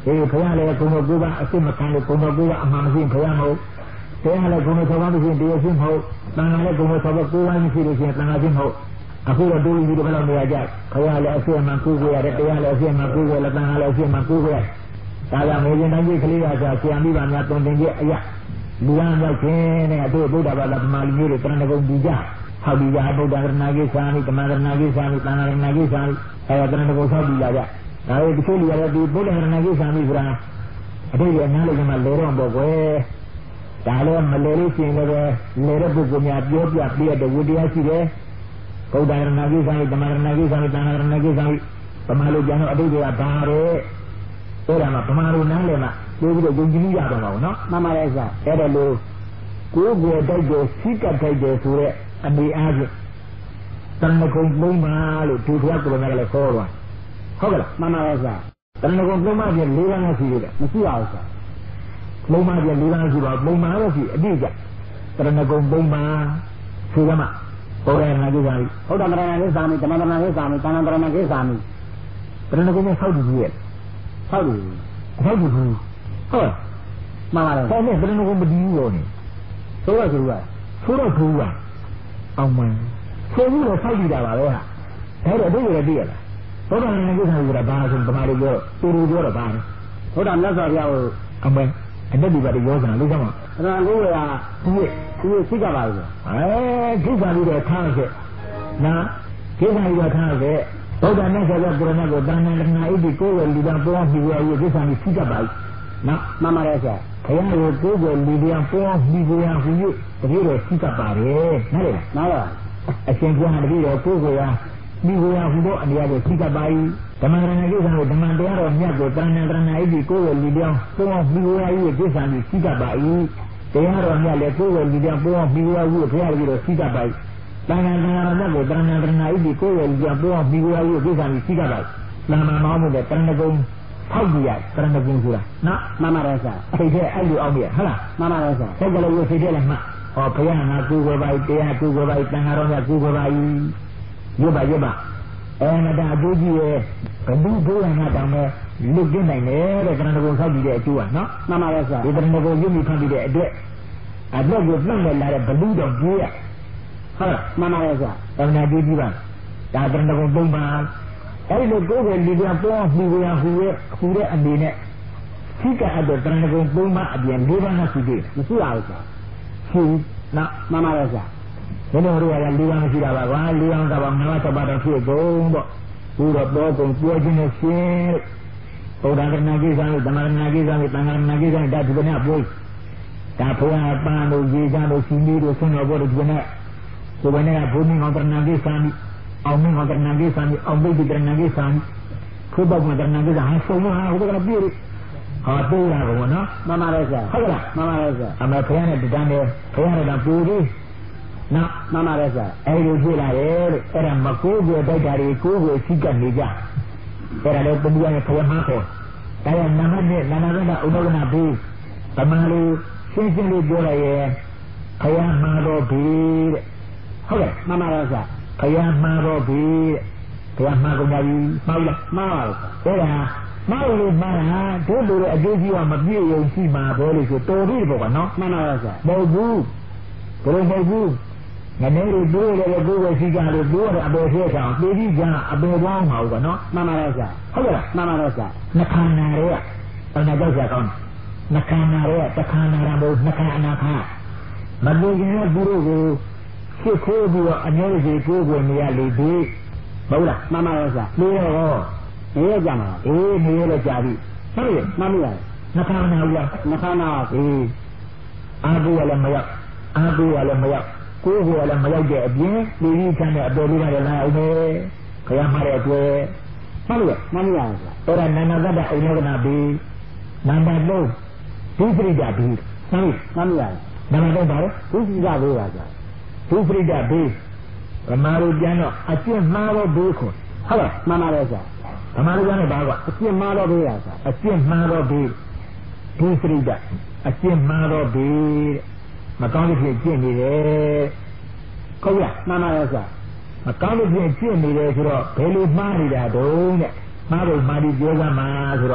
A: ဘုရားလည်းကုံတော်ကိုကအစစ်မခံလို့ကုံတော်ကိုကအမှန်မရှိဘုရားမဟုတ်တရားလည်းကုံတော်ဆောင်းမရှိတရားရှိမဟုတ်တန်ခါလည်းကုံတော်ဆောင်းကိုယ်ဝိုင်းမရှိလို့ရှိရင်တန်ခါရှိမဟုတ်အခုတော့တူကြီးတွေဘယ်လိုနေရကြဘုရားလည်းအစစ်အမှန်ကိုယ်ကိုရတယ်တရားလည်းအစစ်အမှန်ကိုယ်ကိုလည်းတန်ခါလည်းအစစ်အမှန်ကိုယ်ကိုရဒါကြောင့်မေရင်တိုင်းကြီးကလေးကဆိုဆရာမိဘများတုံတင်ကြီးအရာလူရမ်းရောက်ခြင်းနဲ့အတူဗုဒ္ဓဘာသာပမာလူမျိုးတွေတရဏဂုံပူကြဟောက်ပြီးကြဗုဒ္ဓရဏဂိသာမိဓမ္မရဏဂိသာမိသံဃာရဏဂိသာမိအဲတရဏဂုံဆောက်ပြီးကြဒါပေမဲ့တချို့လူရတယ်ဒီဗုဒ္ဓရဏဂိသာမိဆိုတာအတိတ်ရဲ့နားလို့ကမှလေတော့ပေါ့ကွယ်ဒါလည်းမလေလို့ရှိရင်လည်းလေတဲ့ပုဂ္ဂိုလ်များပြောပြပြတဲ့ဝိတရားရှိတယ်ဗုဒ္ဓရဏဂိသာမိဓမ္မရဏဂိသာမိသံဃာရဏဂိသာမိပမာလူကျန်တော့အတိတ်ကဘာတဲ့အဲ့ဒါမှပမာလူနားလည်းမှပြောပြီးတော့ယုံကြည်ရတော့မှာပေါ့နော်မှန်ပါရဲ့ဆရာအဲ့ဒါလို့ကိုယ်ကိုယ်တိုက်ကိုစိတ်ကတိုက်တယ်ဆိုတဲ့အနေအားဖြင့်တဏ္ဍကုံလုံးပါလို့သူတော်ကလည်းလည်းခေါ်သွားဟုတ်ကဲ့မှန်ပါရဲ့ဆရာတဏ္ဍကုံလုံးပါပြင်၄ပါးနဲ့ရှိသေးတယ်မရှိပါဘူးဆရာလုံးပါပြင်၄ပါးရှိပါပုံမှန်တော့ရှိအတိအကျတဏ္ဍကုံလုံးပါဆိုရမှာဘုရားနာကြည့်ပါလိဘုဒ္ဓမရဏကိသာမိဓမ္မရဏကိသာမိသံဃာရဏကိသာမိတဏ္ဍကုံနဲ့ဆောက်တည်ကြီးရဲ့ဆောက်တည်ဟုတ်မှန်ပါလေဒါနဲ့ဘယ်လိုကိုမတည်ဘူးလို့နေဆိုတော့သူကအောင်မှန်ဆိုပြီးတော့ဆောက်ကြည့်တာပါပဲဟာဒါတော့အတိတ်ရတည်ရလားဘုရားနာကိစ္စကဘာဆိုပမာလို့ပြောတူတူပြောတော့ဘာလဲဘုရားမြတ်စွာဘုရားကိုအမေအတ္တိပါတိရောစံလို့ကမှာအဲ့ဒါကိုကသူစိတ်ကပါလို့ကိစ္စပြီးတော့ထားခဲ့နာကိစ္စပြီးတော့ထားခဲ့ဘုရားမြတ်စွာဘုရားကိုယ်ကိုတဏ္ဍာရဏဣတိကိုယ်ဝလူတံပေါ်ပြီးရရေးကိစ္စပြီးစိတ်ကပါနော်မှန်ပါတယ်ဆရာဘုရားကိုကိုယ်ကိုလူတရားပေါ်ပြီးရဟူ၍တကယ်တော့စိတ်ကပါတယ်နားလေနားပါအရှင်ဘုရားတကယ်တော့ကိုယ်ကိုမိဘဟူသောအနေအထားစိတ်ကပါဓမ္မရဏကိစ္စကိုဓမ္မတရားတော်မြတ်ကိုတဏ္ဍာရဏဣတိကိုယ်ကိုလူတရားပေါ်ပြီးရရေးကိစ္စပြီးစိတ်ကပါတရားတော်မြတ်လည်းကိုယ်ကိုလူတရားပေါ်ပြီးရရေးဘုရားတကယ်တော့စိတ်ကပါတဏ္ဍာရဏကိုတဏ္ဍာရဏဣတိကိုယ်ကိုလူတရားပေါ်ပြီးရရေးကိစ္စပြီးစိတ်ကပါလမ်းမှာမောင်းမှုတဲ့တဏ္ဍကုံဖောက်ကြည့်ရတရဏဂုံဆိုတာနော်မှန်ပါတယ်ဆရာစိတ်ထဲအဲ့လိုအောင်ပြဟုတ်လားမှန်ပါတယ်ဆရာစိတ်ကလေးကိုစိတ်ထဲလည်းမှဟောဘုရားငါကိုယ်ကိုယ်ပါတရားကိုယ်ကိုယ်ပါတန်ခါတော်မြတ်ကိုယ်ကိုယ်ပါရွတ်ပါအဲမတာအကျိုးကြီးရဲ့ဘယ်သူဘုရားငါတောင်းမဲ့လွတ်ကျင်းနိုင်တယ်တဲ့တရဏဂုံဆောက်ကြည့်တဲ့အကျိုးကနော်မှန်ပါတယ်ဆရာဒီတရဏဂုံရွတ်ပြီးဖတ်ပြီးတဲ့အတွက်ကိုပြန့်နေလာတဲ့ဘလူတော်ကြီးရဟုတ်လားမှန်ပါတယ်ဆရာတဏှာကြီးပါဒါတရဏဂုံ၃ပါးအဲ့လိုကိုယ်ကိုလူပြန်ပေါ်ပြီးရဟူတဲ့အနေနဲ့သိကအပ်တဲ့တဏှာကုံ၃ပါးအပြင်၄ပါးနဲ့ရှိသေးတယ်မရှိပါဘူးဆရာရှိနော်မှန်ပါရဲ့ဆရာဘယ်လိုတော့ရ၄ပါးမရှိတာပါကွာ၄ပါးတော့ငါးပါးတော့ဖြစ်ကုန်ပေါ့ဘူးတော့ပေါ်ကုန်ပြောခြင်းနဲ့ရှင်းဘုရားကနာကြီးဆောင်ဓမ္မနာကြီးဆောင်သံဃာနာကြီးဆောင်ဒါဒီကနေ့ပို့ဒါဘုရားပန်းတို့ရေချမ်းတို့စီမီတို့ဆွမ်းတော်ဘောတို့ဒီကနေ့ဘုရားကဘုန်းကြီးကောင်တနာကြီးဆောင်အောင်မင်းကတဏ္ဍာကိစ္စံအောင်ဘိတိတဏ္ဍာကိစ္စံခိုးပေါက်မှာတဏ္ဍာကိစ္စံဟာဆုံးမဟာဟိုကပြေးဟာတိုးလာကောနော်မှန်ပါတယ်ဆရာဟုတ်လားမှန်ပါတယ်ဆရာအမေဘုရားနဲ့တန်းတယ်ဘုရားနဲ့ပူပြီးနော်မှန်ပါတယ်ဆရာအဲ့လိုပြေးလာတယ်လို့အဲ့ဒါမကိုးကိုတိုက်တာတွေကိုးကိုစိတ်ကနေကြအဲ့ဒါလည်းပူရရဲ့ဘုရားမှာခေါ်ဒါရနာမနဲ့နာမကဥဒ္ဒနာပြီးဗမာလူရှင်းရှင်းလေးပြောလိုက်ရဲ့ဘုရားမှာတော့ပြီးတဲ့ဟုတ်ကဲ့မှန်ပါတယ်ဆရာဘုရားမှာတော့ပြီဘုရားမှာကုန်ပါပြီမှားလားမှားပါဘူးဒါကမှားလို့မှားတာတို့လိုတဲ့အကျိုးကြီးကမပြည့်ရုံရှိမှာပဲလို့ဆိုတော်ပြီပေါ့ကွာနော်မှန်ပါပါဆရာမဟုတ်ဘူးဘယ်လိုမဟုတ်ဘူးငနေလို့တို့လည်းကိုယ်ပဲရှိကြလို့တို့ရတယ်အပေသေးဆောင်ပြေးကြီးကအပေပေါင်းမှာပေါ့နော်မှန်ပါပါဆရာဟုတ်ကဲ့မှန်ပါပါဆရာနှခန္ဓာတွေကဘယ်နဲ့ကြောက်ဆရာကောင်းနှခန္ဓာတွေကတခန္ဓာရံဘုနှခအနာခမလူကြီးရဲ့သူတို့ကိုဖြစ်ခိုးပြီးတော့အငြိုးကြီးကိုယ်ကိုနေရလေပြီမဟုတ်လားမှန်ပါရဲ့ဆရာနေရောနေရကြမှာအေးနေရတော့ကြာပြီဟုတ်ရဲ့မှန်ပြီလားနှခမ်းနာဘူးလားနှခမ်းနာအေးအာဟုရလည်းမရောက်အာဟုရလည်းမရောက်ကိုယ်ကိုလည်းမရောက်တဲ့အပြင်လူကြီးချမ်းတဲ့အတော်လေးကလည်းလာအောင်ပဲခရမ်းမတဲ့အတွက်မှန်လို့မှန်ပြီလားဆရာအဲ့ဒါနာနာသတ္တအိနောကနာဘီနံပါတ်3ဒုစရိတဘီမှန်ပြီမှန်ပြီလားနံပါတ်3ပါလေဒုစရိတဘီပါဆရာဒုပရိဒဘေးဗမာလူပြန်တော့အကျင့်မှားတော့ဘေးခွန်ဟုတ်လားမှန်ပါတယ်ဆရာဗမာလူပြန်တော့ဘာကအကျင့်မှားတော့ဘေးရဆရာအကျင့်မှားတော့ဘေးဒုပရိဒအကျင့်မှားတော့ဘေးမကောင်းတဲ့ဖြစ်ကျင့်နေတယ်ဟုတ်လားမှန်ပါတယ်ဆရာမကောင်းတဲ့ဖြစ်ကျင့်နေတယ်ဆိုတော့ဘယ်လိုမှားနေတာတုံးတဲ့မှားလို့မှားပြီးပြောစမ်းမှာဆိုတော့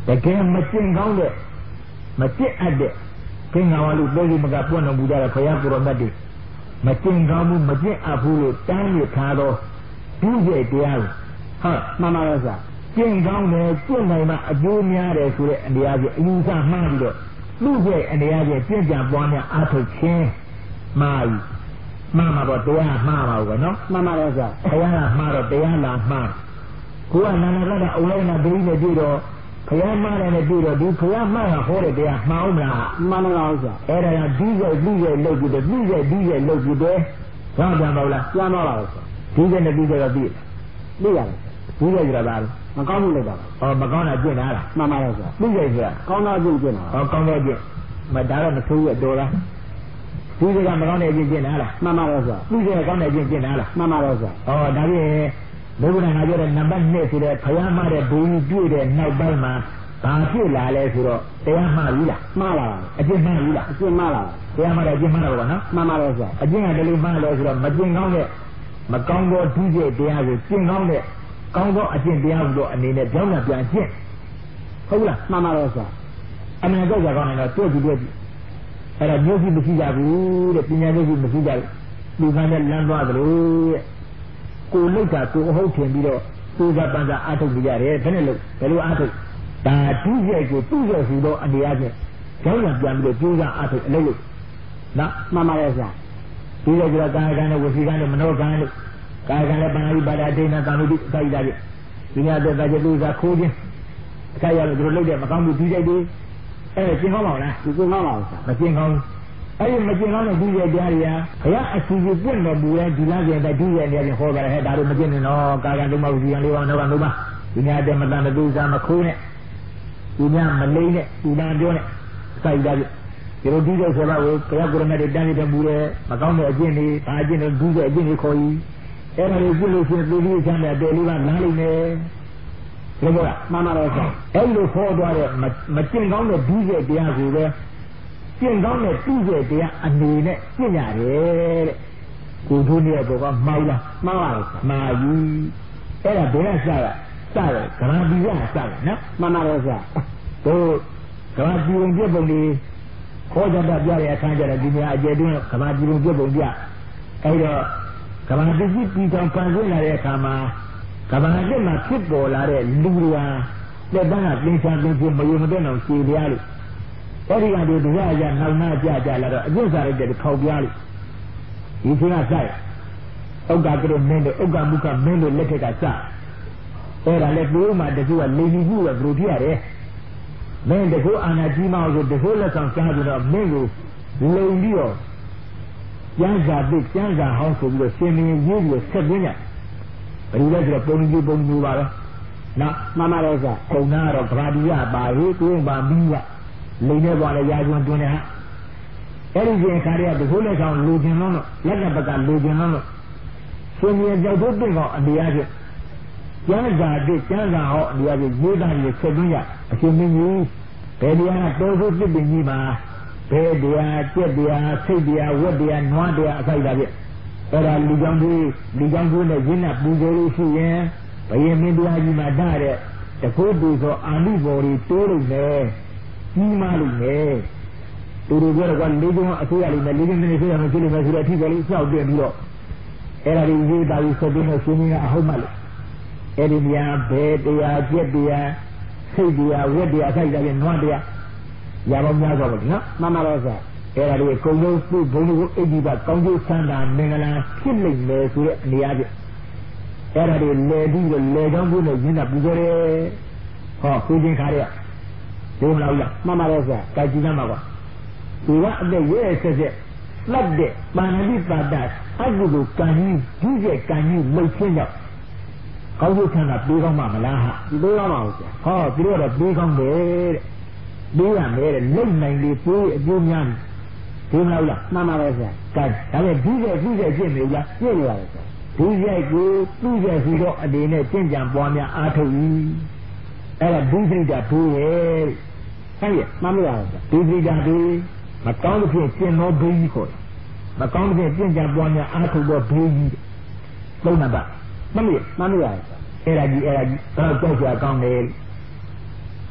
A: แต่แกมาจิ้งเขาเนี่ยมาจิ้งอัดเด็กเพ่งเอาลูกเลี้ยงมันก็ป้อนเอาบุญได้พยายามกรมดิมาจิ้งเขาบุญมาจิ้งอาภูลูตั้งอยู่ขาโดดูเจดียร์ฮะมาแล้วสิจิ้งเขาเนี่ยจิ้งไหนมาอายุเมียเด็กสุดอันเดียร์อายุสามมาดีด้วยลูกเจอันเดียร์จิ้งจับป้อนเนี่ยอาถุเช่มาบอกตัวมากันเนาะมาแล้วสิพยายามมาเราตัวละมากูว่านั่นแหละเอาเลยนะดูเนี่ยดูด้วยพยายามมาเลยดูด้วยดูพยายามมาหาคนเดียวมาอุ้มละมาแล้วสิเออเนี่ยดูเจเลิกอยู่ด้วยดูเจเลิกอยู่ด้วยว่าจะมาละยังมาแล้วดูเจเนี่ยดูเจก็ดีดีอย่างดูเจอยู่แล้วมันก้าวเลยบ้างมันก้าวน่ะจิ้งนะมาแล้วสิดูเจสิก้าวน่ะจิ้งนะก้าวน่ะจิ้งมาด่าแล้วมาสู้ရတော့လားดูเจก็มันก้าวน่ะจิ้งนะมาแล้วสิดูเจก้าวน่ะจิ้งนะมาแล้วสิဒါပြင်ဘုရားငါပြောတဲ့နံပါတ်2ဆိုတဲ့ဖယားမတဲ့ဘုံပြည့်တဲ့နောက်ပိုင်းမှာဘာဖြစ်လာလဲဆိုတော့တရားမှားပြီလားမှားလာပါအကျင့်မှားပြီလားအကျင့်မှားလာတရားမှားတဲ့အကျင့်မှားလာပါနော်မှားတယ်ဆိုအကျင့်ကတည်းကမှားလဲဆိုတော့မကျင့်ကောင်းတဲ့မကောင်းသောဒုစရိုက်တရားကိုကျင့်ကောင်းတဲ့ကောင်းသောအကျင့်တရားဟူသောအနေနဲ့ကြောင်းပြန်ကျင့်ဟုတ်လားမှားတယ်ဆိုအမှန်တော့ကြကောင်းတယ်တော့တွေ့ကြည့်အဲ့ဒါမျိုးကြီးမရှိကြဘူးတဲ့ပညာမျိုးကြီးမရှိကြဘူးလူကလည်းလမ်းသွားသလိုတဲ့ကိုလိတ်တာကိုအဟုတ်ထင်ပြီးတော့သူကပန်းစာအားထုတ်ကြရတယ်ဘယ်နဲ့လို့ဘယ်လိုအားထုတ်ဒါဒုစရိုက်ကိုသူ့ရဲ့ဟူသောအနေအချင်းကြောင်းပြန်ပြီးတော့ကျိုးစားအားထုတ်အလုပ်လို့နော်မှန်ပါရဲ့ဆရာဒီလိုကြတော့ကာယကံနဲ့ဝစီကံနဲ့မနောကံနဲ့ကာယကံနဲ့ပါဠိပါဒဒိဋ္ဌိကာမိတိအစိုက်တာပြဒီများတဲ့တာကျသူကခိုးခြင်းအခိုက်ရလို့သူတို့လုပ်တဲ့မကောင်းမှုဒုစရိုက်တွေကျင်ကောင်းပါလားကျင်ကောင်းပါဘူးဆရာမကျင်ကောင်းအဲ့ဒီမကျင်ကောင်းတဲ့ဒုစရိုက်တရားတွေကဘုရားအစီအစဉ်ပြည့်တော်မူတဲ့ဒီလားကျင်တဲ့ဒုစရိုက်တွေဟောကြတယ်ဟဲ့ဒါတို့မကျင်နဲ့နော်ကာယကံသုံးပါးဝစီကံ၄ပါးနောက်ကံ၃ပါးဒီများတဲ့မတန်တဲ့သူစားမခိုးနဲ့ဒီများမလိမ့်နဲ့ဒီနာပြောနဲ့စိုက်တာပြဒီလိုဒုစရိုက်ဆိုတာကိုဘုရားကိုရမတဲ့တန်းနေတဲ့မူတဲ့မကောင်းတဲ့အကျင့်တွေဘာအကျင့်တွေဒုစရိုက်အကျင့်တွေခေါ်ကြီးအဲ့ဒါကိုကြည့်လို့ရှိရင်သူကြီးချမ်းတဲ့အတယ်လေးကနားလိမ့်မယ်ဘယ်လိုလဲမှန်ပါတယ်ဆရာအဲ့လိုခေါ်သွားတဲ့မကျင့်ကောင်းတဲ့ဒုစရိုက်တရားကိုပဲကျင့်ကောင်းတဲ့သူ့ရဲ့တရားအနေနဲ့ကျင့်ရတယ်တဲ့ကိုတို့ရဲ့ဘောကမှားလားမှားပါလေမှားယူအဲ့ဒါဘယ်ကစတယ်ဂရံပီရစတယ်နော်မှန်ပါတယ်ဆရာတို့ဂရံပီဝင်ပြပုံတွေခေါ်ကြတာပြတဲ့အခါကျတော့ဒီနေရာအကျယ်တွင်းဂရံပီဝင်ပြပုံပြအဲ့တော့ဂရံပီကြီးပြည်တော်ပန်ဆင်းလာတဲ့အခါမှာဂရံတက်မှာဖြစ်ပေါ်လာတဲ့လူတွေဟာလက်သားကပြင်ချင်မယုံမတဲ့အောင်ရှည်ပြားလို့အဲ့ဒီကနေတရားရနောက်နာကြလာတော့အကျင့်စာရိုက်တဲ့ခေါက်ပြားလို့ဒီချိန်ကစိုက်ဥက္ကကရမင်းတို့ဥက္ကမုခမင်းတို့လက်ထက်ကစအဲ့ဒါလည်းပြောမှတကူကလိန်ကြီးကဘယ်လိုဖြစ်ရလဲမင်းတကူအာနာကြီးမအောင်ဆိုတကူလက်ဆောင်ကြားပြီးတော့မင်းကိုလိန်ပြီးတော့ကျန်းစာသိကျန်းစာဟောင်းဆိုပြီးတော့ရှင်မင်းရေးပြီးတော့ဆက်ပြင်းကြဘယ်လိုလဲဆိုတော့ပုံကြီးပါပဲနော်မှန်ပါတယ်ဆိုပုံနာတော့ဗရာဒီယပါဟေးကိုယ်ပါပြီးကလိန်နေသွားလဲရာဇဝင်တွင်နေဟာအဲ့ဒီချိန်ခါတည်းကတကူလက်ဆောင်လူကျင်လုံးတော့လက်ကပကလူကျင်လုံးတော့ရှင်မင်းကြောက်တော့ပြင်ကောအနေအချင်းကျမ်းစာတိကျမ်းစာဟောအနေအချင်းရေးသားရဆက်သွင်းရအရှင်မင်းကြီးဘယ်တရားတော်စုတစ်ပင်ကြီးမှာဘယ်တရားကြက်တရားစိတ်တရားဝတ်တရားနွားတရားအစိုက်တာပြအဲ့ဒါလူကြောင့်တွေနဲ့ရင်းနဲ့ပူဇော်လို့ရှိရင်ဘယင်မင်းတရားကြီးမှာဓာတ်တဲ့တကူပူဇော်အာမိဘော်တွေတိုးလို့မယ်ကြီးမားလို့မယ်သူတို့ပြောတော့လေးကျုံအစိုးရလေးနဲ့လေးကျုံနေဆိုရမယ်ဖြစ်လိမ့်မယ်ဆိုတဲ့အထီးကလေးစောက်တင်ပြီးတော့အဲ့ဒါလေးရေးတာပြီးဆက်ပြီးတော့ရှင်မင်းကအဟုတ်မှလို့အဲ့ဒီများဘယ်တရားကျက်တရားစိတ်တရားဝတ်တရားဆိုင်တာပြန်နွားတရားရပါများသွားပါလိမ့်နော်မှန်ပါတော့ဆရာအဲ့ဒါလေးအကုန်လုံးသူ့ဘုံကိုအိပ်ပြီးပါကောင်းကျိုးဆန္ဒမင်္ဂလာဖြစ်လိမ့်မယ်ဆိုတဲ့အနေအချင်းအဲ့ဒါလေးလေပြီးတော့လေကောင်းဖို့နဲ့ရင်းတာပူဇော်တယ်ဟောကိုချင်းခါရဒီမလားမှန်ပါတော့ဆရာကြည်ကြမ်းပါကွာဒီကအသက်ရဲဆက်လှတ်တဲ့ပါဏိပါဒအကုသိုလ်ကံကြီးဒုစရိုက်ကံကြီးလှုပ်ခြင်းကြောင့်ကောင်းကျိုးဆန္ဒပေးကောင်းမှာမလားဟာပေးကောင်းပါဦးဆရာဟောသူတို့ကတော့ပေးကောင်းတယ်တဲ့ပေးရမယ်တဲ့လိမ့်နိုင်လေပေးအကျိုးများဒီမလားမှန်ပါပဲဆရာဒါပေမဲ့ဒုစရိုက်ကျင့်နေလားကျင့်နေရတယ်ဆရာဒုစရိုက်ကိုသူ့ရဲ့ဟူသောအနေနဲ့ကျင့်ကြံပွားများအားထုတ်၏အဲ့ဒါဒုစရိုက်တာဒုရဲ့ဟုတ်ရဲ့မှန်ပါပါဒုစရိုက်တာဒုမကောင်းတဲ့ဖြင့်ကျင့်သောဘေးကြီးခေါ်တယ်မကောင်းတဲ့ဖြင့်ကျင့်ကြံပွားများအားထုတ်သောဘေးကြီးသုံးနံပါတ်မှန်ပါအဲ့ဒါကြီးတော့ကြောက်ကြကောင်းတယ်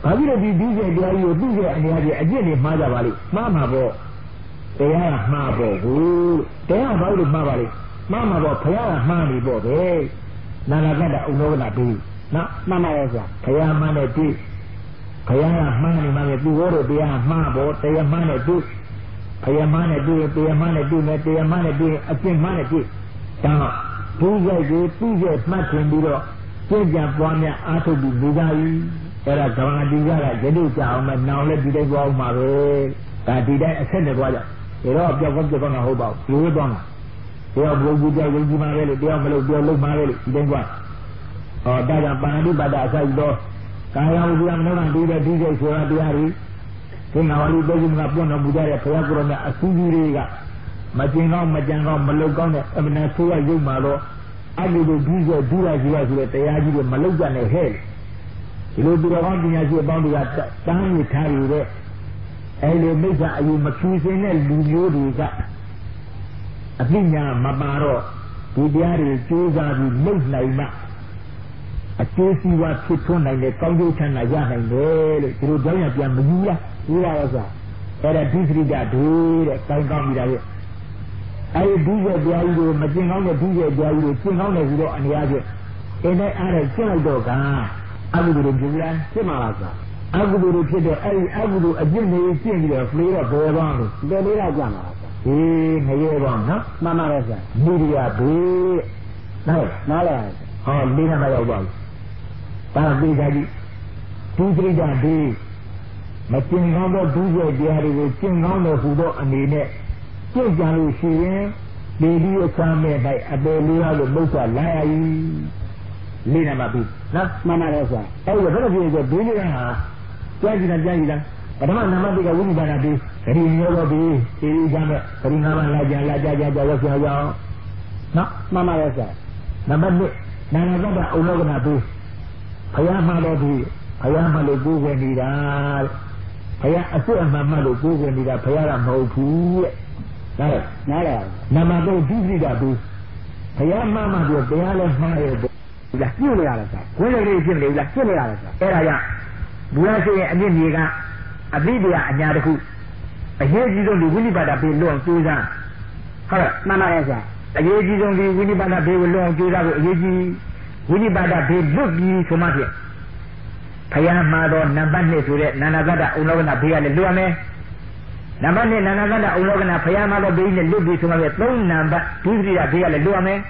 A: ဘာဖြစ်လို့ဒီဒီကျတရားကြီးကိုသိကျအနေအချင်းအကျင့်တွေမှားကြပါလိမ့်မှားမှာပေါ့တရားကမှားပေါ့ဘူးတရားဘာလို့မှားပါလိမ့်မှားမှာပေါ့ဘုရားကမှားနေပေါ့ပဲနာနာကတ္တဥနောကနာပြီးနော်မှန်ပါရဲ့ဆရာဘုရားမှန်းတဲ့ဒီဘုရားကမှားနေမှလည်းသူဟောတဲ့တရားမှားပေါ့တရားမှန်းတဲ့ဒီဘုရားမှန်းတဲ့ဒီတရားမှန်းတဲ့ဒီနဲ့တရားမှန်းတဲ့ဒီအကျင့်မှန်းတဲ့ဒီဒါဘူးရိုက်ကိုသူ့ရဲ့မှတ်ထင်ပြီးတော့ကြင်ကြံပွားများအားထုတ်ပြီးနေကြ၏အဲ့ဒါကမ္ဘာတိကရတုကြအောင်မဲ့နောင်လည်းဒီတိုင်းပွားအောင်ပါပဲဒါဒီတိုင်းအဆက်နဲ့ပွားကြဒါတော့ပြောက်ကောင်းတာဟုတ်ပါဘူးဒီလိုသွားမှာတရားဘုရားကြီးကြောင့်ယုံကြည်မှာပဲလေတရားမလို့ပြောလို့မှာပဲလေဒီတိုင်းပွားဟောဒါကြောင့်ပါဏိပါဒအစိုက်တော့ကာယဝိဇ္ဇာမနောကဒီတဲ့ဒီကျဆိုတာတရားတွေဒီနာဝလိပုဂ္ဂိုလ်ကပွင့်တော်မူကြတဲ့ဘုရားကိုယ်တော်မြတ်အစူးကြီးတွေကမကျင်ကောင်းမကြံကောင်းမလုကောင်းတဲ့အမနာဆိုးရရုပ်မှာတော့အကုသိုလ်ဒီကျဒုရရှိရဆိုတဲ့တရားကြီးတွေမလုကြနဲ့ဟဲ့ဒီလိုသူတော်ကောင်းပညာရှိအပေါင်းတွေကတန်းရထားရတဲ့အဲလိုမိစ္ဆာအယူမဖြူစင်တဲ့လူမျိုးတွေကအပညာမပါတော့ဒီတရားတွေကျိုးစားပြီးလိမ့်နိုင်မှအကျိုးစီးပွားဖြစ်ထွန်းနိုင်တဲ့ကောင်းကျိုးချမ်းသာရနိုင်တယ်လို့ဒီလိုကြောင်းရပြန်မယူရယူရတော့ဆိုအဲ့ဒါဒုစရိတဒုတဲ့ကောင်းကောင်းပြီးတာရဲ့အဲဒီဒုစရတရားကြီးကိုမကျင်ကောင်းတဲ့ဒုစရတရားကြီးကိုကျင်ကောင်းတယ်ဆိုတော့အနေအားဖြင့်အင်းနဲ့အားနဲ့ကျင့်လိုက်တော့ကအကုသိုလ်တွေဖြစ်လားဖြစ်မှာလားဆိုအကုသိုလ်တွေဖြစ်တဲ့အဲဒီအကုသိုလ်အကျင့်တွေကျင့်ပြီးတော့ပြေတော့ဘယ်ပေါင်းလို့ဒီလေးတော့ကြမှာလားဆိုဟေးငရဲပေါင်းနော်မှန်ပါတယ်ဆရာမိရိယဘေးနားလဲဟောလေးနံပါတ်ရောက်ပါဘူးဒါပြေးကြကြည့်ဒုစရိတဘေးမကျင်ကောင်းသောဒုစရတရားတွေကိုကျင့်ကောင်းတဲ့ဟူသောအနေနဲ့ကျင့်ကြလို့ရှိရင်ဒီဒီအခါမဲ့၌အပေလေးရလို့မုတ်သွားလာရည်လေးနံပါတ်ပြီနော်မှန်ပါတယ်ဆရာအဲ့ဒါဘယ်လိုဖြစ်လဲဘေးလေးကဟာကြားကြည့်လားပထမနံပါတ်1ကဝိနိဗ္ဗာန်ဘေးဂရိရောတော့ဘေးဒီကြမဲ့ဂရိငါးပါးလာကြရောက်ဆရာကြောင်းနော်မှန်ပါတယ်ဆရာနံပါတ်2နာနာကတ္တဥလောကနာဘေးဘုရားမှတော်ဒီဘုရားမှလို့ကိုယ်ဝင်နေတာဘုရားအစစ်အမှန်မှလို့ကိုယ်ဝင်နေတာဘုရားကမဟုတ်ဘူးတဲ့နားလဲနံပါတ်3ဒုစရိတဘေးဘုရားမှမှပြောတရားလည်းမှားရဲ့လားပြည့်နေရတယ်ဆရာဝိနည်းလေးဖြစ်နေလားပြည့်နေရတယ်ဆရာအဲ့ဒါကြောင့်ဘုရားရှင်ရဲ့အမြင့်ကြီးကအဘိဓိယအညာတစ်ခုအရေးကြီးဆုံးဒီဝိနိဗ္ဗာန်ဘေးလွတ်အောင်ကြိုးစားဟုတ်လားမှန်ပါတယ်ဆရာအရေးကြီးဆုံးဒီဝိနိဗ္ဗာန်ဘေးကိုလွတ်အောင်ကြိုးစားဖို့အရေးကြီးဝိနိဗ္ဗာန်ဘေးလွတ်ပြီးဆိုမှဖြင့်ဘုရားမှာတော့နံပါတ်2ဆိုတဲ့နာနာကတ္တဥလောကနာဘေးကလည်းလွတ်ရမယ်နံပါတ်2နာနာကတ္တဥလောကနာဘုရားမှာတော့ဘေးနဲ့လွတ်ပြီးဆိုမှဖြင့်3နံပါတ်ဒုစရိယဘေးကလည်းလွတ်ရမယ်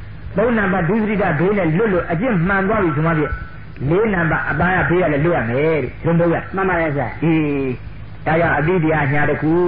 A: 3နံပါတ်ဒုစရိတဘေးနဲ့လွတ်လို့အကျင့်မှန်သွားပြီဆိုမှဖြင့်4နံပါတ်အပါယဘေးကလည်းလွတ်ရမယ်တဲ့ဘုံဘုရားမှန်ပါရဲ့ဆရာဒါကြောင့်အတိတရားညာတစ်ခု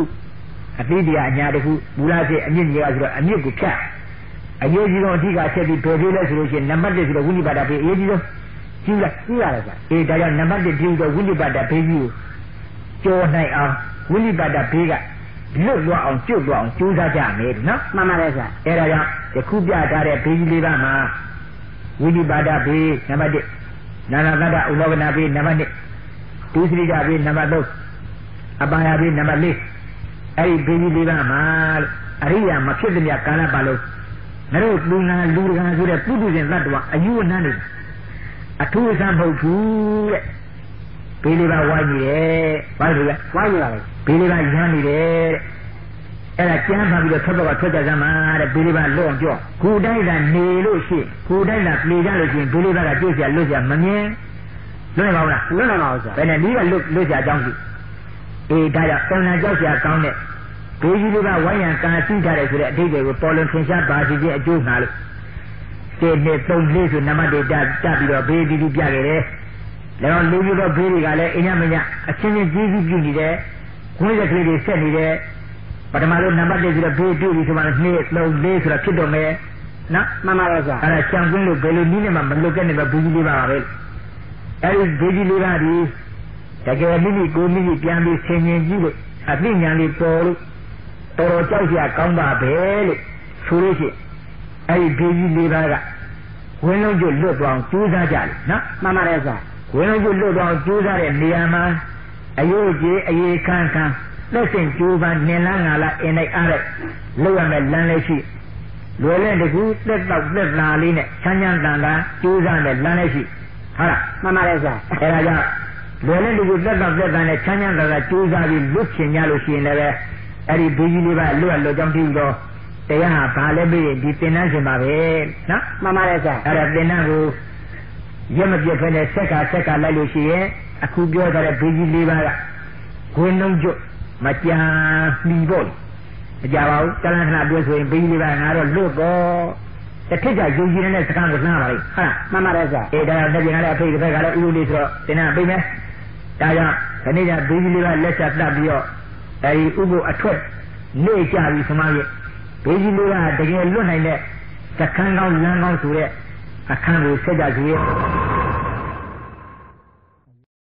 A: ဘုရားရှင်အမြင့်ကြီးကဆိုတော့အမြင့်ကိုဖြတ်အရေးကြီးဆုံးအဓိကချက်ပြီးဘယ်သေးလဲဆိုလို့ရှိရင်နံပါတ်1ဆိုတော့ဝိနိဗ္ဗာန်ဘေးအရေးကြီးဆုံးကြီးရတယ်ဆရာဒါကြောင့်နံပါတ်1ပြီးတော့ဝိနိဗ္ဗာန်ဘေးကြီးကိုကျော်နိုင်အောင်ဝိနိဗ္ဗာန်ဘေးကလွတ်သွားအောင်ကျွတ်သွားအောင်ကြိုးစားကြမယ်နော်မှန်ပါတယ်ဆရာအဲဒါကြောင့်ယခုပြထားတဲ့ဘေးကြီးလေးပါမှာဝိနိဗ္ဗာန်ဘေးနံပါတ်1နာနာကတ္တဥလောကနာဘေးနံပါတ်2ဒုစရိတဘေးနံပါတ်3အပါယဘေးနံပါတ်4အဲ့ဒီဘေးကြီးလေးပါမှာအရိယာမဖြစ်တဲ့ကာလပါလို့ငါတို့လူတကာဆိုတဲ့ပုထုဇဉ်သတ္တဝါအယူအနန်းတွေအထူးအဆန်းမဟုတ်ဘူးတဲ့ဘေးလေးပါဝိုင်းနေတယ်ဘာလို့လဲဝိုင်းနေပါလေဘေးလေးပါရမ်းနေတယ်တဲ့အဲ့ဒါကျမ်းပါပြီးတော့ထွက်ကြစမ်းပါတဲ့ဘေးလေးပါလွတ်အောင်ကြောကိုယ်တိုင်းကနေလို့ရှိကိုယ်တိုင်းကပြေကြလို့ရှိရင်ဘေးလေးပါကကြိုးစရာလွတ်စရာမမြင်လွတ်နိုင်ပါဘူးလားလွတ်နိုင်ပါဘူးဆရာဘယ်နဲ့ဒီကလွတ်စရာအကြောင်းရှိဒါကြောင့်တဏှာကြောက်စရာကောင်းတဲ့ဘေးကြီးလေးပါဝိုင်းရန်ကာစီးထားတယ်ဆိုတဲ့အဓိပ္ပာယ်ကိုပေါ်လွင်ထင်ရှားပါစီခြင်းအကျိုးငါလို့1 2 3 4ဆိုနံပါတ်တွေတက်ပြီးတော့ဘေးဒီပြခဲ့တယ်แล้วလူကြီးတော့ဘေးတွေကလည်းအညမညအချင်းချင်းကြီးကြီးပြုနေတယ်ခွင့်ရကလေးတွေဆက်နေတယ်ပထမဆုံးနံပါတ်1ဆိုတော့ဘေးတွေ့ပြီဆိုမှ2 3 4ဆိုတော့ဖြစ်တော့မယ်နော်မှန်ပါလားဆရာအဲ့ဒါချောင်ကွင်းလို့ဘယ်လိုနည်းနဲ့မှမလွတ်ခဲ့နေပဲဘေးကြီးလေးပါပဲအဲ့ဒီဘေးကြီးလေးပါဒီတကယ်မိမိကိုမိမိပြန်ပြီးဆင်ញင်ကြည့်လို့အသိဉာဏ်လေးပေါ်လို့တော်ကြောက်စရာကောင်းပါပဲလို့ဆိုလို့ရှိရင်အဲ့ဒီဘေးကြီးလေးပါကဝင်းလုံးကျွတ်လွတ်သွားအောင်ကြိုးစားကြတယ်နော်မှန်ပါတယ်ဆရာဝင်းလုံးကျွတ်လွတ်သွားအောင်ကြိုးစားတဲ့နေရာမှာအယုတ်ကြီးအေခန်းလက်ဆင့်ကြိုးပမ်းနင်လားငါလားအင်းလိုက်အားလိုက်လောက်ရမယ်လမ်းလေးရှိလွယ်လဲတကူသက်တော့သက်သာလေးနဲ့ချမ်းချမ်းတန်တာကြိုးစားတဲ့လမ်းလေးရှိဟုတ်လားမှန်ပါတယ်ဆရာအဲဒါကြောင့် Lola di good that and a chanya that I choose are looking yellow she never any busy liver, low jumping go. They are Palabi, the Penazim Babe, no?
B: Mamma Reza.
A: Arab Denago, Yamaja when a seka lalushi, a could go that a busy liver, Gwendom Jo, Matia Libo. Java, Talana goes with busy liver and I don't look. The teacher you in a second was now.
B: Mamma Reza.
A: Ada never had a pay the bag of you little. Then I bring it. Daya, Canada, busy liver, let's have that be your. A Ugo a trip. No, Javi Somalia. Busy liver, the girl look like that. The Kangal Langal to it. I can't say that here.